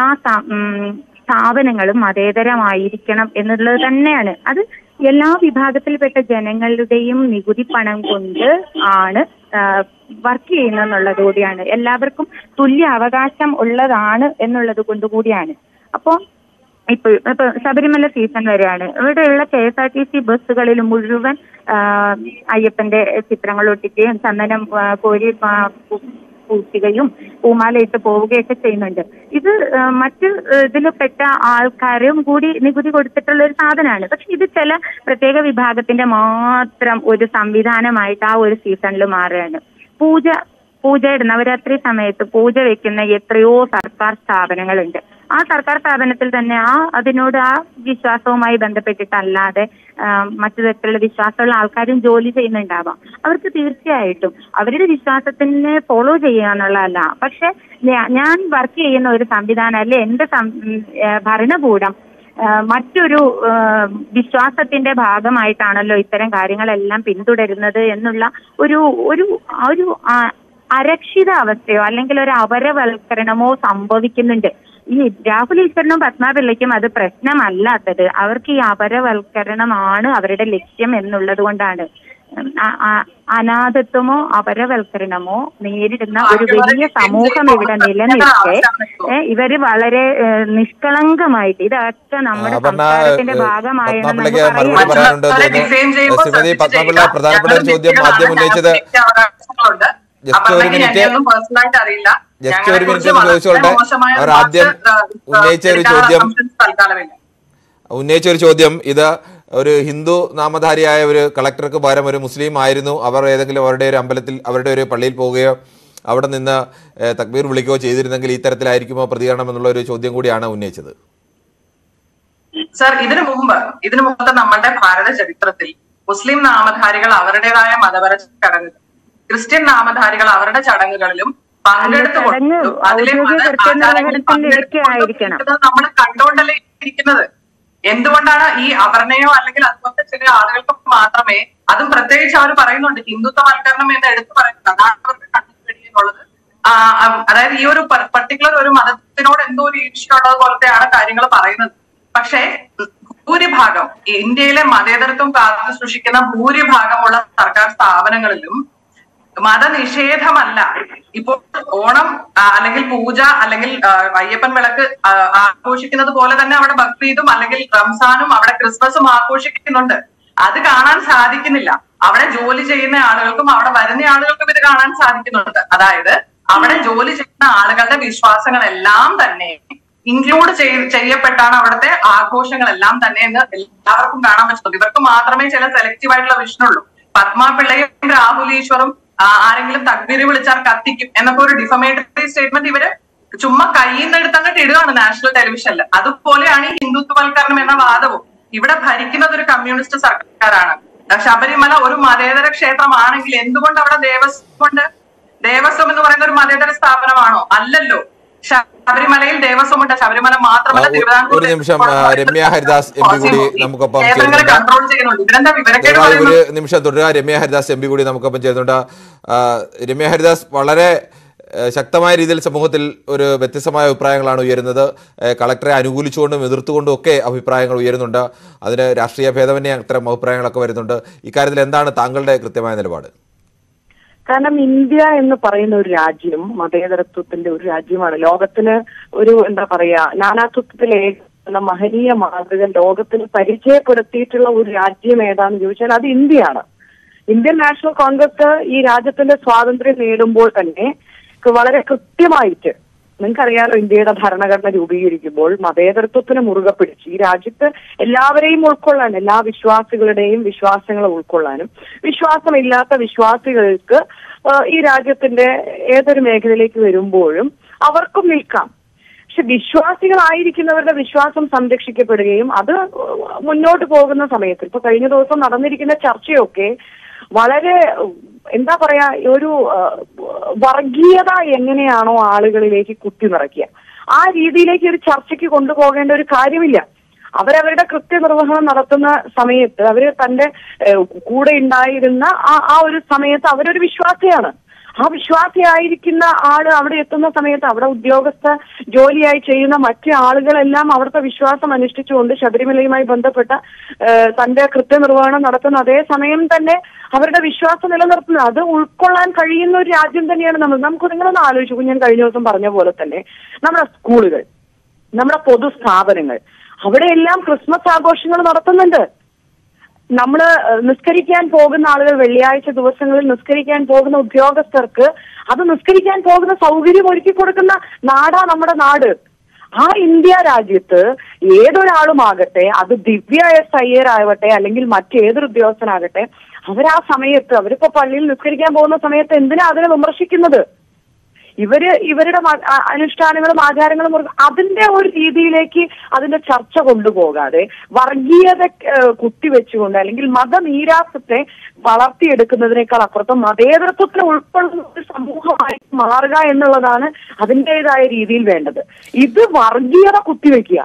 സ്ഥാപനങ്ങളും മതേതരമായിരിക്കണം എന്നുള്ളത് തന്നെയാണ്. അത് എല്ലാ വിഭാഗത്തിൽപ്പെട്ട ജനങ്ങളുടെയും നികുതി പണം കൊണ്ട് ആണ് വർക്ക് ചെയ്യുന്നെന്നുള്ളത് കൂടിയാണ്. എല്ലാവർക്കും തുല്യ അവകാശം ഉള്ളതാണ് എന്നുള്ളത് കൊണ്ട് കൂടിയാണ്. അപ്പോ ഇപ്പൊ ഇപ്പൊ ശബരിമല സീസൺ വരെയാണ്. ഇവിടെയുള്ള K S R T C ബസ്സുകളിൽ മുഴുവൻ അയ്യപ്പന്റെ ചിത്രങ്ങൾ ഒട്ടിക്കുകയും ചന്ദനം കോരി പൂശുകയും പൂമാലയിട്ട് പോവുകയൊക്കെ ചെയ്യുന്നുണ്ട്. ഇത് മറ്റ് ഇതിൽപ്പെട്ട ആൾക്കാരും കൂടി നികുതി കൊടുത്തിട്ടുള്ള ഒരു സാധനമാണ്. പക്ഷെ ഇത് ചില പ്രത്യേക വിഭാഗത്തിന്റെ മാത്രം ഒരു സംവിധാനമായിട്ട് ആ ഒരു സീസണിൽ മാറുകയാണ്. പൂജ പൂജയുടെ നവരാത്രി സമയത്ത് പൂജ വെക്കുന്ന എത്രയോ സർക്കാർ സ്ഥാപനങ്ങളുണ്ട്. ആ സർക്കാർ സ്ഥാപനത്തിൽ തന്നെ ആ അതിനോട് ആ വിശ്വാസവുമായി ബന്ധപ്പെട്ടിട്ടല്ലാതെ മറ്റു തരത്തിലുള്ള വിശ്വാസമുള്ള ആൾക്കാരും ജോലി ചെയ്യുന്നുണ്ടാവാം. അവർക്ക് തീർച്ചയായിട്ടും അവരുടെ വിശ്വാസത്തിനെ ഫോളോ ചെയ്യുക എന്നുള്ളതല്ല. പക്ഷെ ഞാൻ വർക്ക് ചെയ്യുന്ന ഒരു സംവിധാനം അല്ലെ എന്റെ ഭരണകൂടം മറ്റൊരു വിശ്വാസത്തിന്റെ ഭാഗമായിട്ടാണല്ലോ ഇത്തരം കാര്യങ്ങളെല്ലാം പിന്തുടരുന്നത് എന്നുള്ള ഒരു ഒരു ഒരു അരക്ഷിത അവസ്ഥയോ അല്ലെങ്കിൽ ഒരു അപരവൽക്കരണമോ സംഭവിക്കുന്നുണ്ട്. ഈ രാഹുൽ ഈശ്വരനും പത്മാപിള്ളയ്ക്കും അത് പ്രശ്നമല്ലാത്തത് അവർക്ക് ഈ അപരവൽക്കരണമാണ് അവരുടെ ലക്ഷ്യം എന്നുള്ളത് കൊണ്ടാണ്. അനാഥത്വമോ അപരവൽക്കരണമോ നേരിടുന്ന ഒരു വലിയ സമൂഹം ഇവിടെ നിലനിൽക്കെ ഇവര് വളരെ നിഷ്കളങ്കമായിട്ട് ഇതൊക്കെ നമ്മുടെ സംസ്കാരത്തിന്റെ ഭാഗമായാണ്. ജസ്റ്റ് ഒരു മിനിറ്റ് ജസ്റ്റ് ഒരു മിനിറ്റ് ചോദിച്ചോട്ടെ. അവർ ആദ്യം ഉന്നയിച്ച ഒരു ചോദ്യം ഉന്നയിച്ച ഒരു ചോദ്യം ഇത് ഒരു ഹിന്ദു നാമധാരിയായ ഒരു കളക്ടർക്ക് പകരം ഒരു മുസ്ലിം ആയിരുന്നു, അവർ ഏതെങ്കിലും അവരുടെ ഒരു അമ്പലത്തിൽ അവരുടെ ഒരു പള്ളിയിൽ പോവുകയോ അവിടെ നിന്ന് തക്ബീർ വിളിക്കുകയോ ചെയ്തിരുന്നെങ്കിൽ ഈ തരത്തിലായിരിക്കുമോ പ്രതികരണം എന്നുള്ള ഒരു ചോദ്യം കൂടിയാണ് ഉന്നയിച്ചത്. സർ, ഇതിനു മുമ്പ് ഇതിനു മുമ്പ് നമ്മുടെ ഭാരത ചരിത്രത്തിൽ മുസ്ലിം നാമധാരികൾ അവരുടേതായ മതപര ചടങ്ങുകൾ, ക്രിസ്ത്യൻ നാമധാരികൾ അവരുടെ ചടങ്ങുകളിലും പങ്കെടുത്തുകൊണ്ട് അതിലെ നമ്മൾ കണ്ടുകൊണ്ടല്ലേ ഇരിക്കുന്നത്. എന്തുകൊണ്ടാണ് ഈ അവർണയോ അല്ലെങ്കിൽ അതുപോലത്തെ ചില ആളുകൾക്ക് മാത്രമേ, അതും പ്രത്യേകിച്ച് അവർ പറയുന്നുണ്ട് ഹിന്ദുത്വവൽക്കരണം എന്ന് എടുത്തു പറയുന്നത്, അതാണ് അവർക്ക് കണ്ടുപിടിക്കുന്നുള്ളത്. അതായത് ഈ ഒരു പർട്ടിക്കുലർ ഒരു മതത്തിനോട് എന്തോ ഒരു ഈർഷ്യുള്ളത് പോലത്തെയാണ് കാര്യങ്ങൾ പറയുന്നത്. പക്ഷേ ഭൂരിഭാഗം ഇന്ത്യയിലെ മതേതരത്വം കാത്തു സൂക്ഷിക്കുന്ന ഭൂരിഭാഗമുള്ള സർക്കാർ സ്ഥാപനങ്ങളിലും മതനിഷേധമല്ല. ഇപ്പോൾ ഓണം അല്ലെങ്കിൽ പൂജ അല്ലെങ്കിൽ അയ്യപ്പൻ വിളക്ക് ആഘോഷിക്കുന്നത് പോലെ തന്നെ അവിടെ ബക്രീദും അല്ലെങ്കിൽ റംസാനും അവിടെ ക്രിസ്മസും ആഘോഷിക്കുന്നുണ്ട്. അത് കാണാൻ സാധിക്കുന്നില്ല. അവിടെ ജോലി ചെയ്യുന്ന ആളുകൾക്കും അവിടെ വരുന്ന ആളുകൾക്കും ഇത് കാണാൻ സാധിക്കുന്നുണ്ട്. അതായത് അവിടെ ജോലി ചെയ്യുന്ന ആളുകളുടെ വിശ്വാസങ്ങളെല്ലാം തന്നെ ഇൻക്ലൂഡ് ചെയ്യപ്പെട്ടാണ് അവിടുത്തെ ആഘോഷങ്ങളെല്ലാം തന്നെ എന്ന് എല്ലാവർക്കും കാണാൻ പറ്റുന്നത്. ഇവർക്ക് മാത്രമേ ചില സെലക്റ്റീവ് ആയിട്ടുള്ള വിഷനുള്ളൂ. പത്മാപിള്ളയും രാഹുൽ ഈശ്വറും ആരെങ്കിലും തക്ബീർ വിളിച്ചാൽ കത്തിക്കും എന്നൊക്കെ ഒരു ഡിഫമേറ്ററി സ്റ്റേറ്റ്മെന്റ് ഇവര് ചുമ്മാ കയ്യിൽ നിന്ന് എടുത്തങ്ങോട്ട് ഇടുകയാണ് നാഷണൽ ടെലിവിഷനിൽ. അതുപോലെയാണ് ഈ ഹിന്ദുത്വവൽക്കരണം എന്ന വാദവും. ഇവിടെ ഭരിക്കുന്നത് ഒരു കമ്മ്യൂണിസ്റ്റ് സർക്കാരാണ്. ശബരിമല ഒരു മതേതര ക്ഷേത്രമാണെങ്കിൽ എന്തുകൊണ്ട് അവിടെ ദേവസ്വം ഉണ്ട്? ദേവസ്വം എന്ന് പറയുന്ന ഒരു മതേതര സ്ഥാപനമാണോ? അല്ലല്ലോ. ശബരിമലയിൽ ദേവസ്വം ഉണ്ട്. ശബരിമല മാത്രമല്ല തിരുവിതാംകൂർ ഒരു നിമിഷം രമ്യ ഹരിദാസ് എം പി കൂടി നമുക്കൊപ്പം കൺട്രോൾ ചെയ്യുന്നുണ്ട്. ഇവരെന്താ വിവരക്കേട് ഒരു പറയുന്നത്? നിമിഷം തുടരുക. രമ്യ ഹരിദാസ് എം പി കൂടി നമുക്കൊപ്പം ചെയ്യുന്നുണ്ട്. രമ്യ ഹരിദാസ്, വളരെ ശക്തമായ രീതിയിൽ സമൂഹത്തിൽ ഒരു വ്യത്യസ്തമായ അഭിപ്രായങ്ങളാണ് ഉയരുന്നത്. കളക്ടറെ അനുകൂലിച്ചുകൊണ്ടും എതിർത്തുകൊണ്ടും ഒക്കെ അഭിപ്രായങ്ങൾ ഉയരുന്നുണ്ട്. അതിന് രാഷ്ട്രീയ ഭേദമന്യേ അത്തരം അഭിപ്രായങ്ങളൊക്കെ വരുന്നുണ്ട്. ഇക്കാര്യത്തിൽ എന്താണ് താങ്കളുടെ കൃത്യമായ നിലപാട്? കാരണം ഇന്ത്യ എന്ന് പറയുന്ന ഒരു രാജ്യം മതേതരത്വത്തിന്റെ ഒരു രാജ്യമാണ്. ലോകത്തിന് ഒരു എന്താ പറയാ നാനാത്വത്തിലെ മഹനീയ മാതൃക ലോകത്തിന് പരിചയപ്പെടുത്തിയിട്ടുള്ള ഒരു രാജ്യം ഏതാണെന്ന് ചോദിച്ചാൽ അത് ഇന്ത്യയാണ്. ഇന്ത്യൻ നാഷണൽ കോൺഗ്രസ് ഈ രാജ്യത്തിന്റെ സ്വാതന്ത്ര്യം നേടുമ്പോൾ തന്നെ വളരെ കൃത്യമായിട്ട്, നിങ്ങൾക്കറിയാലോ, ഇന്ത്യയുടെ ഭരണഘടന രൂപീകരിക്കുമ്പോൾ മതേതരത്വത്തിന് മുറുകെ പിടിച്ച് ഈ രാജ്യത്ത് എല്ലാവരെയും ഉൾക്കൊള്ളാൻ, എല്ലാ വിശ്വാസികളുടെയും വിശ്വാസങ്ങളെ ഉൾക്കൊള്ളാനും വിശ്വാസമില്ലാത്ത വിശ്വാസികൾക്ക് ഈ രാജ്യത്തിന്റെ ഏതൊരു മേഖലയിലേക്ക് വരുമ്പോഴും അവർക്കും നിൽക്കാം. പക്ഷെ വിശ്വാസികളായിരിക്കുന്നവരുടെ വിശ്വാസം സംരക്ഷിക്കപ്പെടുകയും അത് മുന്നോട്ട് പോകുന്ന സമയത്ത് ഇപ്പൊ കഴിഞ്ഞ ദിവസം നടന്നിരിക്കുന്ന ചർച്ചയൊക്കെ വളരെ എന്താ പറയാ ഒരു വർഗീയത എങ്ങനെയാണോ ആളുകളിലേക്ക് കുത്തി നിറയ്ക്കുക, ആ രീതിയിലേക്ക് ഒരു ചർച്ചയ്ക്ക് കൊണ്ടുപോകേണ്ട ഒരു കാര്യമില്ല. അവരവരുടെ കൃത്യനിർവഹണം നടത്തുന്ന സമയത്ത് അവര് തന്റെ കൂടെ ഉണ്ടായിരുന്ന ആ ആ ഒരു സമയത്ത് അവരൊരു വിശ്വാസിയാണ്. ആ വിശ്വാസിയായിരിക്കുന്ന ആള് അവിടെ എത്തുന്ന സമയത്ത് അവിടെ ഉദ്യോഗസ്ഥ ജോലിയായി ചെയ്യുന്ന മറ്റു ആളുകളെല്ലാം അവിടുത്തെ വിശ്വാസം അനുഷ്ഠിച്ചുകൊണ്ട് ശബരിമലയുമായി ബന്ധപ്പെട്ട തന്റെ കൃത്യനിർവഹണം നടത്തുന്ന അതേ സമയം തന്നെ അവരുടെ വിശ്വാസം നിലനിർത്തുന്നത്, അത് ഉൾക്കൊള്ളാൻ കഴിയുന്ന ഒരു രാജ്യം തന്നെയാണ് നമ്മൾ. നമുക്ക് നിങ്ങളൊന്ന് ആലോചിച്ചു, ഞാൻ കഴിഞ്ഞ ദിവസം പറഞ്ഞ പോലെ തന്നെ നമ്മുടെ സ്കൂളുകൾ, നമ്മുടെ പൊതു സ്ഥാപനങ്ങൾ, അവിടെയെല്ലാം ക്രിസ്മസ് ആഘോഷങ്ങൾ നടത്തുന്നുണ്ട്. നമ്മള് നിസ്കരിക്കാൻ പോകുന്ന ആളുകൾ, വെള്ളിയാഴ്ച ദിവസങ്ങളിൽ നിസ്കരിക്കാൻ പോകുന്ന ഉദ്യോഗസ്ഥർക്ക് അത് നിസ്കരിക്കാൻ പോകുന്ന സൗകര്യം ഒരുക്കി കൊടുക്കുന്ന നാടാ നമ്മുടെ നാട്. ആ ഇന്ത്യ രാജ്യത്ത് ഏതൊരാളുമാകട്ടെ, അത് ദിവ്യ എസ് അയ്യർ ആവട്ടെ അല്ലെങ്കിൽ മറ്റേതൊരു ഉദ്യോഗസ്ഥനാകട്ടെ, അവരാ സമയത്ത് അവരിപ്പോ പള്ളിയിൽ നിസ്കരിക്കാൻ പോകുന്ന സമയത്ത് എന്തിനാ അതിനെ വിമർശിക്കുന്നത്? ഇവര് ഇവരുടെ അനുഷ്ഠാനങ്ങളും ആചാരങ്ങളും അതിന്റെ ഒരു രീതിയിലേക്ക് അതിന്റെ ചർച്ച കൊണ്ടുപോകാതെ വർഗീയത കുത്തിവെച്ചുകൊണ്ട് അല്ലെങ്കിൽ മതനീരാസത്തെ വളർത്തിയെടുക്കുന്നതിനേക്കാൾ അപ്പുറത്ത് മതേതരത്വത്തിന് ഉൾക്കൊള്ളുന്ന ഒരു സമൂഹമായി മാറുക എന്നുള്ളതാണ് അതിൻ്റെതായ രീതിയിൽ വേണ്ടത്. ഇത് വർഗീയത കുത്തിവെക്കുക,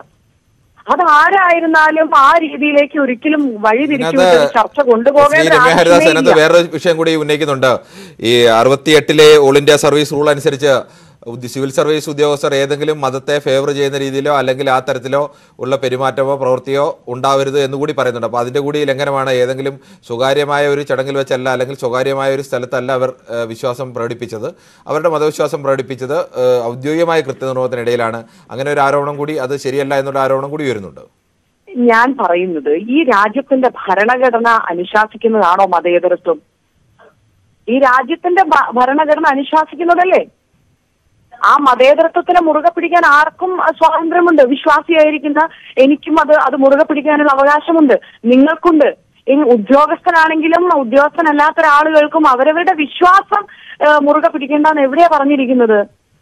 അതാരായിരുന്നാലും ആ രീതിയിലേക്ക് ഒരിക്കലും വഴി തിരിച്ചു ചർച്ച കൊണ്ടുപോകേണ്ട. വേറൊരു വിഷയം കൂടി ഉന്നയിക്കുന്നുണ്ട്. ഈ അറുപത്തിയെട്ടിലെ ഓൾ ഇന്ത്യ സർവീസ് റൂൾ അനുസരിച്ച് സിവിൽ സർവീസ് ഉദ്യോഗസ്ഥർ ഏതെങ്കിലും മതത്തെ ഫേവർ ചെയ്യുന്ന രീതിയിലോ അല്ലെങ്കിൽ ആ തരത്തിലോ ഉള്ള പെരുമാറ്റമോ പ്രവൃത്തിയോ ഉണ്ടാവരുത് എന്നുകൂടി പറയുന്നുണ്ട്. അപ്പോൾ അതിൻ്റെ കൂടി ലംഘനമാണ്. ഏതെങ്കിലും സ്വകാര്യമായ ഒരു ചടങ്ങിൽ വെച്ചല്ല അല്ലെങ്കിൽ സ്വകാര്യമായ ഒരു സ്ഥലത്തല്ല അവർ വിശ്വാസം പ്രകടിപ്പിച്ചത്. അവരുടെ മതവിശ്വാസം പ്രകടിപ്പിച്ചത് ഔദ്യോഗികമായ കൃത്യനിർവഹണത്തിനിടയിലാണ്. അങ്ങനെ ഒരു ആരോപണം കൂടി, അത് ശരിയല്ല എന്നുള്ള ആരോപണം കൂടി വരുന്നുണ്ട്. ഞാൻ പറയുന്നത്, ഈ രാജ്യത്തിന്റെ ഭരണഘടന അനുശാസിക്കുന്നതാണോ മതേതരത്വം? ഈ രാജ്യത്തിന്റെ ഭരണഘടന അനുശാസിക്കുന്നതല്ലേ? ആ മതേതരത്വത്തിനെ മുറുകെ പിടിക്കാൻ ആർക്കും സ്വാതന്ത്ര്യമുണ്ട്. വിശ്വാസിയായിരിക്കുന്ന എനിക്കും അത് അത് മുറുകെ പിടിക്കാനുള്ള അവകാശമുണ്ട്, നിങ്ങൾക്കുണ്ട്. ഇനി ഉദ്യോഗസ്ഥനാണെങ്കിലും ഉദ്യോഗസ്ഥനല്ലാത്ത ഒരാളുകൾക്കും അവരവരുടെ വിശ്വാസം മുറുകെ പിടിക്കേണ്ടെന്ന് എവിടെയാ പറഞ്ഞിരിക്കുന്നത്?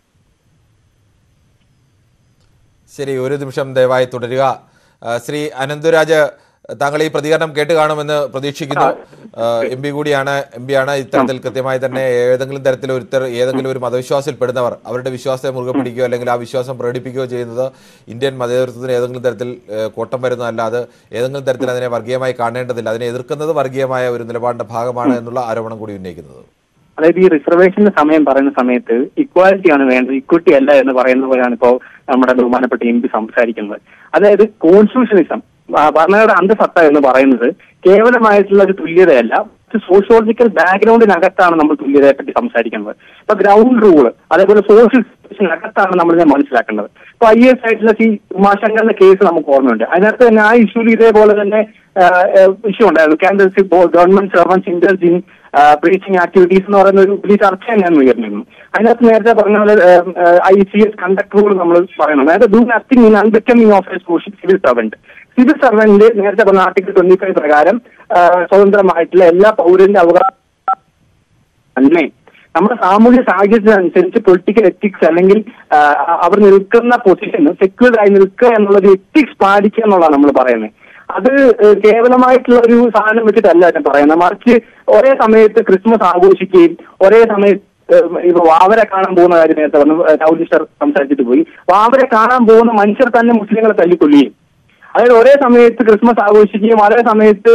ശരി, ഒരു നിമിഷം ദയവായി തുടരുക. ശ്രീ അനന്തരാജ്, താങ്കൾ ഈ പ്രതികരണം കേട്ട് കാണുമെന്ന് പ്രതീക്ഷിക്കുന്നു. എം പി കൂടിയാണ്, എം പി ആണ്. ഇത്തരത്തിൽ കൃത്യമായി തന്നെ ഏതെങ്കിലും തരത്തിൽ ഒരുത്തർ ഏതെങ്കിലും ഒരു മതവിശ്വാസത്തിൽപ്പെടുന്നവർ അവരുടെ വിശ്വാസത്തെ മുറുകെ പിടിക്കുകയോ അല്ലെങ്കിൽ ആ വിശ്വാസം പ്രകടിപ്പിക്കുകയോ ചെയ്യുന്നത് ഇന്ത്യൻ മതേതരത്വത്തിന് ഏതെങ്കിലും തരത്തിൽ കോട്ടം വരുന്നതല്ലാതെ ഏതെങ്കിലും തരത്തിൽ അതിനെ വർഗീയമായി കാണേണ്ടതില്ല. അതിനെ എതിർക്കുന്നത് വർഗീയമായ ഒരു നിലപാടിന്റെ ഭാഗമാണ് എന്നുള്ള ആരോപണം കൂടി ഉന്നയിക്കുന്നത്. അതായത് ഈ റിസർവേഷന്റെ സമയം പറയുന്ന സമയത്ത് ഇക്വാലിറ്റി ആണ് വേണ്ടത്, ഇക്വിറ്റി അല്ല എന്ന് പറയുന്ന പോലെയാണ് ഇപ്പോൾ നമ്മുടെ ബഹുമാനപ്പെട്ട എം പി സംസാരിക്കുന്നത്. അതായത് കോൺസ്റ്റിറ്റ്യൂഷനിസം, ഭരണഘടന അന്തസത്ത എന്ന് പറയുന്നത് കേവലമായിട്ടുള്ള ഒരു തുല്യതയല്ല, സോഷ്യോളജിക്കൽ ബാക്ക്ഗ്രൗണ്ടിനകത്താണ് നമ്മൾ തുല്യതയെ പറ്റി സംസാരിക്കുന്നത്. ഇപ്പൊ ഗ്രൗണ്ട് റൂള്, അതേപോലെ സോഷ്യൽ സിറ്റുവേഷനകത്താണ് നമ്മൾ ഇതിനെ മനസ്സിലാക്കേണ്ടത്. ഇപ്പൊ ഐ എസ് ആയിട്ടുള്ള ഈ ഉമാശങ്കറിന്റെ കേസ് നമുക്ക് ഓർമ്മയുണ്ട്. അതിനകത്ത് തന്നെ ആ ഇഷ്യൂല് ഇതേപോലെ തന്നെ ഇഷ്യൂ ഉണ്ടായിരുന്നു. Candidates government servants indulge in preaching activities എന്ന് പറയുന്ന ഒരു വലിയ ചർച്ച തന്നെയാണ് ഉയർന്നിരുന്നു. അതിനകത്ത് നേരത്തെ പറഞ്ഞ പോലെ I C S conduct rule നമ്മൾ പറയുന്നത്, അതായത് do nothing in unbecoming of a civil servant. Civil servant നേരത്തെ പറഞ്ഞ ആർട്ടിക്കിൾ ട്വന്റി ഫൈവ് പ്രകാരം സ്വതന്ത്രമായിട്ടുള്ള എല്ലാ പൗരന്റെ അവകാശം തന്നെ നമ്മുടെ സാമൂഹ്യ സാഹചര്യത്തിനനുസരിച്ച് പൊളിറ്റിക്കൽ എത്തിക്സ് അല്ലെങ്കിൽ അവർ നിൽക്കുന്ന പൊസിഷൻ സെക്യൂർ ആയി നിൽക്കുക എന്നുള്ളൊരു എത്തിക്സ് പാലിക്കുക എന്നുള്ളതാണ് നമ്മൾ പറയുന്നത്. അത് കേവലമായിട്ടുള്ള ഒരു സാധനം വെച്ചിട്ടല്ല ഞാൻ പറയുന്നത്, മറിച്ച് ഒരേ സമയത്ത് ക്രിസ്മസ് ആഘോഷിക്കുകയും ഒരേ സമയത്ത് ഇപ്പൊ വാവരെ കാണാൻ പോകുന്ന കാര്യം നേരത്തെ പറഞ്ഞു രാഹുൽ ഈശ്വർ സംസാരിച്ചിട്ട് പോയി, വാവരെ കാണാൻ പോകുന്ന മനുഷ്യർ തന്നെ മുസ്ലിങ്ങളെ തല്ലിക്കൊല്ലുകയും, അതായത് ഒരേ സമയത്ത് ക്രിസ്മസ് ആഘോഷിക്കുകയും അതേ സമയത്ത്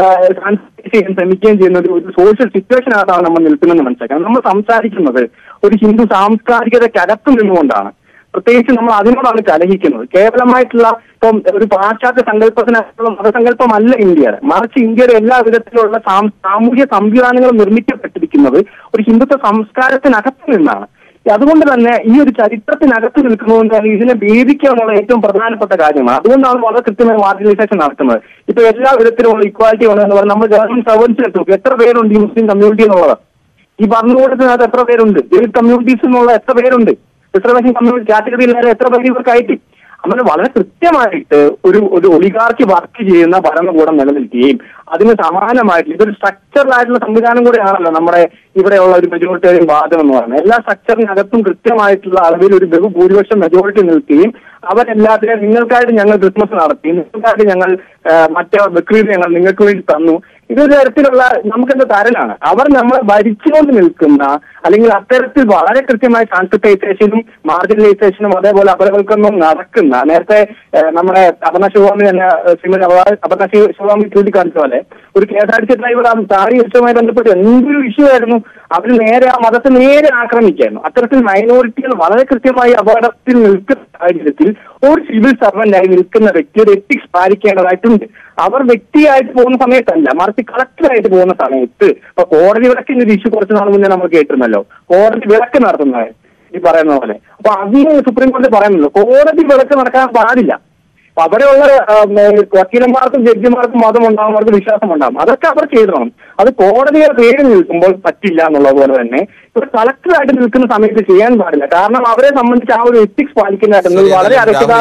ചെയ്യാൻ ശ്രമിക്കുകയും ചെയ്യുന്ന ഒരു സോഷ്യൽ സിറ്റുവേഷനകത്താണ് നമ്മൾ നിൽക്കുന്നതെന്ന് മനസ്സിലാക്കണം. നമ്മൾ സംസാരിക്കുന്നത് ഒരു ഹിന്ദു സാംസ്കാരികതയ്ക്കകത്ത് നിന്നുകൊണ്ടാണ്. പ്രത്യേകിച്ച് നമ്മൾ അതിനോടാണ് കലഹിക്കുന്നത്. കേവലമായിട്ടുള്ള ഇപ്പം ഒരു പാശ്ചാത്യ സങ്കല്പത്തിനകത്തുള്ള മതസങ്കല്പമല്ല ഇന്ത്യയുടെ, മറിച്ച് ഇന്ത്യയുടെ എല്ലാ വിധത്തിലുള്ള സാമൂഹ്യ സംവിധാനങ്ങളും നിർമ്മിക്കപ്പെട്ടിരിക്കുന്നത് ഒരു ഹിന്ദുത്വ സംസ്കാരത്തിനകത്ത് നിന്നാണ്. അതുകൊണ്ട് തന്നെ ഈ ഒരു ചരിത്രത്തിനകത്ത് നിൽക്കുന്നതുകൊണ്ട് തന്നെ ഇതിനെ ഭേദിക്കുക എന്നുള്ള ഏറ്റവും പ്രധാനപ്പെട്ട കാര്യമാണ്. അതുകൊണ്ടാണ് വളരെ കൃത്യമായ മാർജിനലൈസേഷൻ നടക്കുന്നത്. ഇപ്പൊ എല്ലാ വിധത്തിലുള്ള ഇക്വാലിറ്റി ഉണ്ടെന്ന് പറഞ്ഞാൽ നമ്മൾ ഗവൺമെന്റ് സർവൻസിനെ നോക്കും, എത്ര പേരുണ്ട് ഈ മുസ്ലിം കമ്മ്യൂണിറ്റി എന്നുള്ളത്? ഈ ഭരണകൂടത്തിനകത്ത് എത്ര പേരുണ്ട്? ദളിത് കമ്മ്യൂണിറ്റീസ് എന്നുള്ള എത്ര പേരുണ്ട്? റിസർവേഷൻ കമ്മ്യൂണിറ്റി കാറ്റഗറിയിലായ എത്ര പേര് ഇവർക്ക് ആയിട്ട്? അങ്ങനെ വളരെ കൃത്യമായിട്ട് ഒരു ഒരു ഒളിഗാർക്കി വർക്ക് ചെയ്യുന്ന ഭരണകൂടം നിലനിൽക്കുകയും അതിന് സമാനമായിട്ട് ഇതൊരു സ്ട്രക്ചറിലായിട്ടുള്ള സംവിധാനം കൂടെയാണല്ലോ നമ്മുടെ ഇവിടെയുള്ള ഒരു മെജോറിറ്റേറിയൻ വാദം എന്ന് പറയുന്നത്. എല്ലാ സ്ട്രക്ചറിനകത്തും കൃത്യമായിട്ടുള്ള അളവിൽ ഒരു ബഹുഭൂരിപക്ഷം മെജോറിറ്റി നിൽക്കുകയും അവരെല്ലാത്തിനും നിങ്ങൾക്കായിട്ട് ഞങ്ങൾ ക്രിസ്മസ് നടത്തി, നിങ്ങൾക്കായിട്ട് ഞങ്ങൾ മറ്റേ ബക്രീദ് ഞങ്ങൾ നിങ്ങൾക്ക് വേണ്ടി തന്നു, ഇതൊരു തരത്തിലുള്ള നമുക്കെന്താ തരലാണ്. അവർ നമ്മളെ ഭരിച്ചുകൊണ്ട് നിൽക്കുന്ന അല്ലെങ്കിൽ അത്തരത്തിൽ വളരെ കൃത്യമായ ട്രാൻസ്പോർട്ടൈസേഷനും മാർജിനലൈസേഷനും അതേപോലെ അപരവൽക്കരണവും നടക്കുന്ന, നേരത്തെ നമ്മുടെ അപർണ ശിവസ്വാമി തന്നെ ശ്രീമതി അപർണ ശിവസ്വാമി ചൂണ്ടിക്കാണിച്ച പോലെ ഒരു K S R T C driver ആ താടി വിഷയവുമായി ബന്ധപ്പെട്ട് എന്തൊരു ഇഷ്യൂ ആയിരുന്നു. അവർ നേരെ ആ മതത്തെ നേരെ ആക്രമിക്കായിരുന്നു. അത്തരത്തിൽ മൈനോറിറ്റികൾ വളരെ കൃത്യമായി അപകടത്തിൽ നിൽക്കുന്ന സാഹചര്യത്തിൽ ഒരു സിവിൽ സർവന്റായി നിൽക്കുന്ന വ്യക്തിയുടെ എത്തിക്സ് പാലിക്കേണ്ടതായിട്ടുണ്ട്. അവർ വ്യക്തിയായിട്ട് പോകുന്ന സമയത്തല്ല, മറിച്ച് കളക്ടറായിട്ട് പോകുന്ന സമയത്ത് ഇപ്പൊ കോടതി വിളക്കിന്റെ ഒരു ഇഷ്യൂ കുറച്ച് നാൾ മുന്നേ നമ്മൾ കേട്ടിരുന്നല്ലോ, കോടതി വിളക്ക് നടത്തുന്നത് ഈ പറയുന്ന പോലെ. അപ്പൊ അതിന് സുപ്രീം കോടതി പറയുന്നല്ലോ കോടതി വിളക്ക് നടക്കാൻ പാടില്ല. അപ്പൊ അവിടെയുള്ള വക്കീലന്മാർക്കും ജഡ്ജിമാർക്കും മതം ഉണ്ടാകും, അവർക്ക് വിശ്വാസം ഉണ്ടാകും, അതൊക്കെ അവർ ചെയ്തിടണം. അത് കോടതിയുടെ പേര് നിൽക്കുമ്പോൾ പറ്റില്ല എന്നുള്ളത് പോലെ തന്നെ ഇവർ കളക്ടറായിട്ട് നിൽക്കുന്ന സമയത്ത് ചെയ്യാൻ പാടില്ല. കാരണം അവരെ സംബന്ധിച്ച് ആ ഒരു എത്തിക്സ് പാലിക്കുന്നതായിട്ട് വളരെ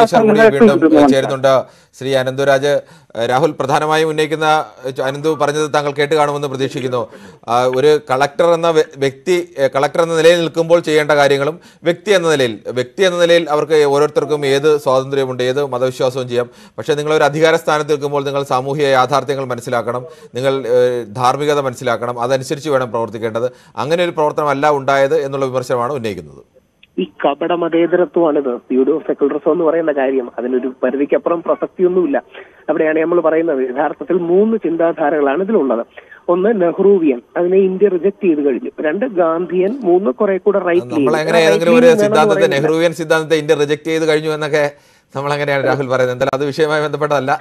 ചേരുന്നുണ്ട് ശ്രീ അനന്തുരാജ്. രാഹുൽ പ്രധാനമായും ഉന്നയിക്കുന്ന അനന്തു പറഞ്ഞത് താങ്കൾ കേട്ട് കാണുമെന്ന് പ്രതീക്ഷിക്കുന്നു. ഒരു കളക്ടർ എന്ന വ്യക്തി കളക്ടർ എന്ന നിലയിൽ നിൽക്കുമ്പോൾ ചെയ്യേണ്ട കാര്യങ്ങളും വ്യക്തി എന്ന നിലയിൽ വ്യക്തി എന്ന നിലയിൽ അവർക്ക് ഓരോരുത്തർക്കും ഏത് സ്വാതന്ത്ര്യമുണ്ട്, ഏത് മതവിശ്വാസവും ചെയ്യാം. പക്ഷേ നിങ്ങളൊരു അധികാര സ്ഥാനത്ത് നിൽക്കുമ്പോൾ നിങ്ങൾ സാമൂഹിക യാഥാർത്ഥ്യങ്ങൾ മനസ്സിലാക്കണം, നിങ്ങൾ ധാർമ്മികത മനസ്സിലാക്കണം, അതനുസരിച്ച് വേണം പ്രവർത്തിക്കേണ്ടത്. അങ്ങനെ ഒരു പ്രവർത്തനമല്ല ഉണ്ടായത് എന്നുള്ള വിമർശനമാണ് ഉന്നയിക്കുന്നത്. ഈ കപട മതേതരത്വമാണിത്, സ്യൂഡോ സെക്കുലറിസം എന്ന് പറയുന്ന കാര്യം. അതിനൊരു പരിധിക്കപ്പുറം പ്രസക്തിയൊന്നുമില്ല. അവിടെയാണ് നമ്മൾ പറയുന്നത് യഥാർത്ഥത്തിൽ മൂന്ന് ചിന്താധാരകളാണ് ഇതിലുള്ളത്. ഒന്ന് നെഹ്റുവിയൻ, അതിനെ ഇന്ത്യ റിജക്ട് ചെയ്ത് കഴിഞ്ഞു. രണ്ട് ഗാന്ധിയൻ, മൂന്ന് കുറെ കൂടെ റൈറ്റ്. നമ്മളെങ്ങനെ ഏതെങ്കിലും ഒരു സിദ്ധാന്തത്തെ നെഹ്റുവിയൻ സിദ്ധാന്തത്തെ ഇന്ത്യ റിജക്ട് ചെയ്ത് കഴിഞ്ഞു എന്നൊക്കെ നമ്മൾ അങ്ങനെയാണ് രാഹുൽ പറയുന്നത്. എന്തായാലും അത് വിഷയവുമായി ബന്ധപ്പെട്ടതല്ല.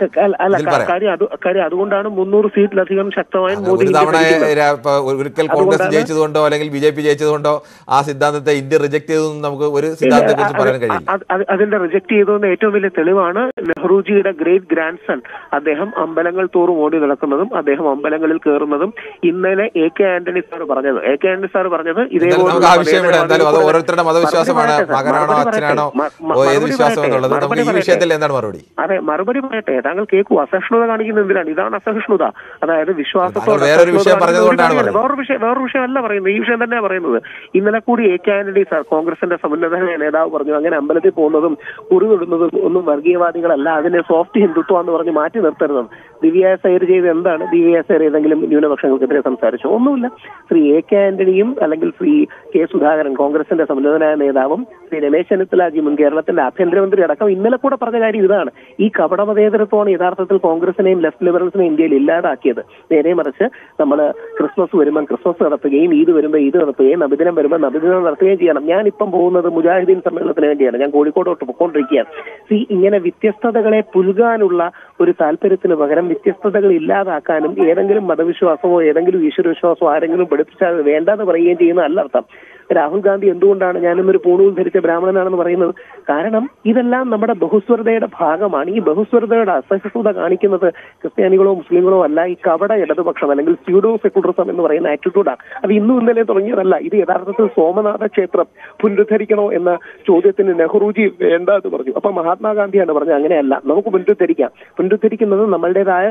കാര്യം അതുകൊണ്ടാണ് മുന്നൂറ് സീറ്റിലധികം ശക്തമായി ഒരു തവണ ഒരിക്കൽ കോൺഗ്രസ് ജയിച്ചതുകൊണ്ടോ അല്ലെങ്കിൽ ബി ജെ പി ജയിച്ചതുകൊണ്ടോ ആ സിദ്ധാന്തത്തെ ഇന്ത്യ റിജക്ട് ചെയ്തതെന്ന് നമുക്ക് ഒരു സിദ്ധാന്തത്തെ കുറിച്ച് പറയാൻ കഴിയില്ല. അതിന്റെ റിജക്ട് ചെയ്തതെന്ന് ഏറ്റവും വലിയ തെളിവാണ് നെഹ്റുജിയുടെ ഗ്രേറ്റ് ഗ്രാൻഡ് സൺ അദ്ദേഹം അമ്പലങ്ങൾ തോറും ഓടി നടക്കുന്നതും അദ്ദേഹം അമ്പലങ്ങളിൽ കയറുന്നതും ഇന്നലെ എ കെ ആന്റണി സാർ പറഞ്ഞത് എ കെ ആന്റണി സാർ പറഞ്ഞത് ഇതേപോലെ ഓരോരുത്തരുടെ മതവിശ്വാസമാണ്, മകനാണോ അച്ഛനാണോ ഏത് വിശ്വാസം എന്നുള്ളത്. ഈ വിഷയത്തിൽ എന്താണ് മറുപടി? അതെ, മറുപടി പറയട്ടെ. താങ്കൾ കേൾക്കൂ, അസഹിഷ്ണുത കാണിക്കുന്നത് എന്തിനാണ്? ഇതാണ് അസഹിഷ്ണുത. അതായത് വിശ്വാസത്തോടെ വേറൊരു വിഷയം വേറൊരു വിഷയം വേറൊരു വിഷയമല്ല പറയുന്നത്, ഈ വിഷയം തന്നെയാണ് പറയുന്നത്. ഇന്നലെ കൂടി എ കെ ആന്റണി സാർ കോൺഗ്രസിന്റെ സമുന്നത നേതാവ് പറഞ്ഞു അങ്ങനെ അമ്പലത്തിൽ പോകുന്നതും കുറിതൊടുന്നതും ഒന്നും വർഗീയവാദികളല്ല, അതിനെ സോഫ്റ്റ് ഹിന്ദുത്വം എന്ന് പറഞ്ഞ് മാറ്റി നിർത്തരുതെന്ന്. ദിവ്യ സൈർ ചെയ്ത് എന്താണ്? ദിവ്യ സൈർ ഏതെങ്കിലും ന്യൂനപക്ഷങ്ങൾക്കെതിരെ സംസാരിച്ചു? ഒന്നുമില്ല. ശ്രീ എ കെ ആന്റണിയും അല്ലെങ്കിൽ ശ്രീ കെ സുധാകരൻ കോൺഗ്രസിന്റെ സമുന്നതനായ നേതാവും ശ്രീ രമേശ് ചെന്നിത്തലാജി മുൻ കേരളത്തിന്റെ ആഭ്യന്തരമന്ത്രി അടക്കം ഇന്നലെ കൂടെ പറഞ്ഞ കാര്യം ഇതാണ്. ഈ കപടമതേതരത്വമാണ് യഥാർത്ഥത്തിൽ കോൺഗ്രസിനെയും ലെഫ്റ്റ് ലിബറൽസിനെയും ഇന്ത്യയിൽ ഇല്ലാതാക്കിയത്. നേരെ മറിച്ച് നമ്മൾ ക്രിസ്മസ് വരുമ്പോൾ ക്രിസ്മസ് നടത്തുകയും ഈദ് വരുമ്പോൾ ഈദ് നടത്തുകയും നബിദിനം വരുമ്പോൾ നബിദിനം നടത്തുകയും ചെയ്യണം. ഞാൻ ഇപ്പം പോകുന്നത് മുജാഹിദീൻ സമ്മേളനത്തിന് വേണ്ടിയാണ്, ഞാൻ കോഴിക്കോടോട്ട് പൊയ്ക്കൊണ്ടിരിക്കുകയാണ്. സി ഇങ്ങനെ വ്യത്യസ്തതകളെ പുൽകാനുള്ള ഒരു താല്പര്യത്തിന് പകരം വ്യത്യസ്തതകൾ ഇല്ലാതാക്കാനും ഏതെങ്കിലും മതവിശ്വാസമോ ഏതെങ്കിലും ഈശ്വരവിശ്വാസമോ ആരെങ്കിലും പഠിപ്പിച്ചാൽ വേണ്ടെന്ന് പറയുകയും ചെയ്യുന്ന അല്ല അർത്ഥം. രാഹുൽ ഗാന്ധി എന്തുകൊണ്ടാണ് ഞാനിന്നൊരു പൂണൂൽ ധരിച്ച ബ്രാഹ്മണനാണെന്ന് പറയുന്നത്? കാരണം ഇതെല്ലാം നമ്മുടെ ബഹുസ്വരതയുടെ ഭാഗമാണ്. ഈ ബഹുസ്വരതയുടെ അസഹിഷ്ണുത കാണിക്കുന്നത് ക്രിസ്ത്യാനികളോ മുസ്ലിങ്ങളോ അല്ല, ഈ കപട ഇടതുപക്ഷം അല്ലെങ്കിൽ സ്യൂഡോ സെക്കുലറിസം എന്ന് പറയുന്ന ആറ്റിറ്റ്യൂഡാണ്. അത് ഇന്നും ഇന്നലെ തുടങ്ങിയതല്ല. ഇത് യഥാർത്ഥത്തിൽ സോമനാഥ ക്ഷേത്രം പുനരുദ്ധരിക്കണോ എന്ന ചോദ്യത്തിന് നെഹ്റുജി വേണ്ട എന്ന് പറഞ്ഞു. അപ്പൊ മഹാത്മാഗാന്ധിയാണ് പറഞ്ഞത് അങ്ങനെയല്ല, നമുക്ക് പുനരുദ്ധരിക്കാം. പുനരുദ്ധരിക്കുന്നത് നമ്മളുടേതായ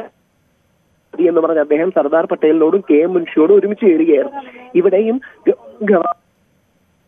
എന്ന് പറഞ്ഞ അദ്ദേഹം സർദാർ പട്ടേലിനോടും കെ എം മുൻഷിയോടും ഒരുമിച്ച് ചേരുകയായിരുന്നു. ഇവിടെയും